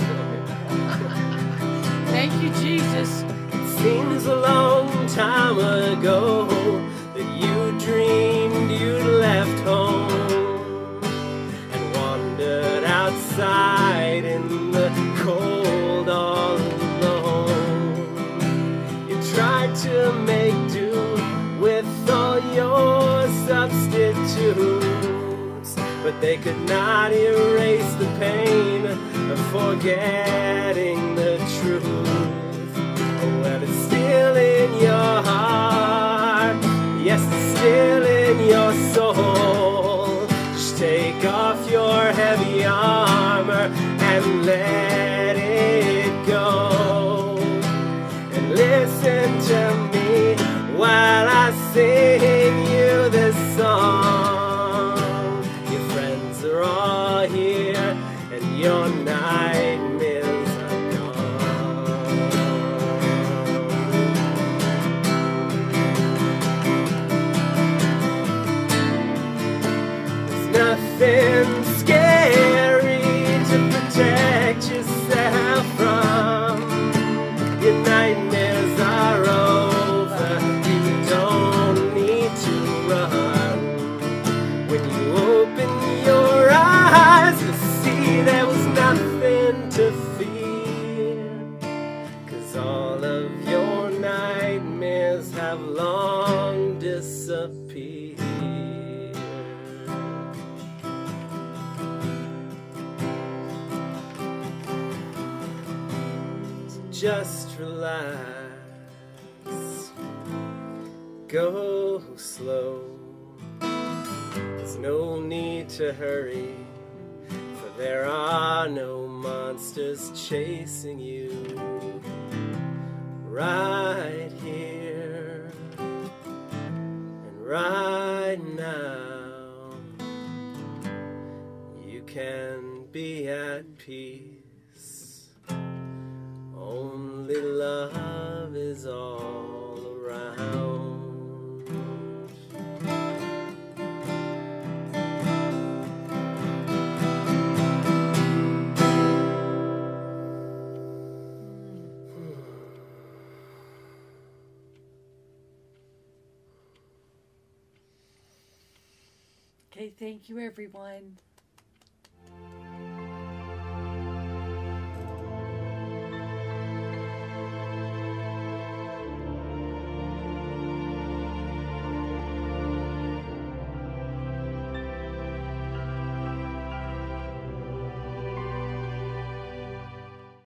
Thank you, Jesus. Seems a long time ago that you dreamed you'd left home and wandered outside in the cold all alone. You tried to make do with all your They could not erase the pain of forgetting the truth. Oh, well, it's still in your heart. Yes, it's still in your soul. Just take off your heavy armor and let it go. And listen to me while I sing you this song. Your friends are all here and your nightmares are gone. There's nothing scary to protect yourself from. Your nightmares are over. You don't need to run. When you open your eyes to see there was nothing to fear, 'cause all of your nightmares have long disappeared. So just relax, go slow. There's no need to hurry, for there are no monsters chasing you. Right here and right now, you can be at peace. Only love is all around. Okay, thank you, everyone.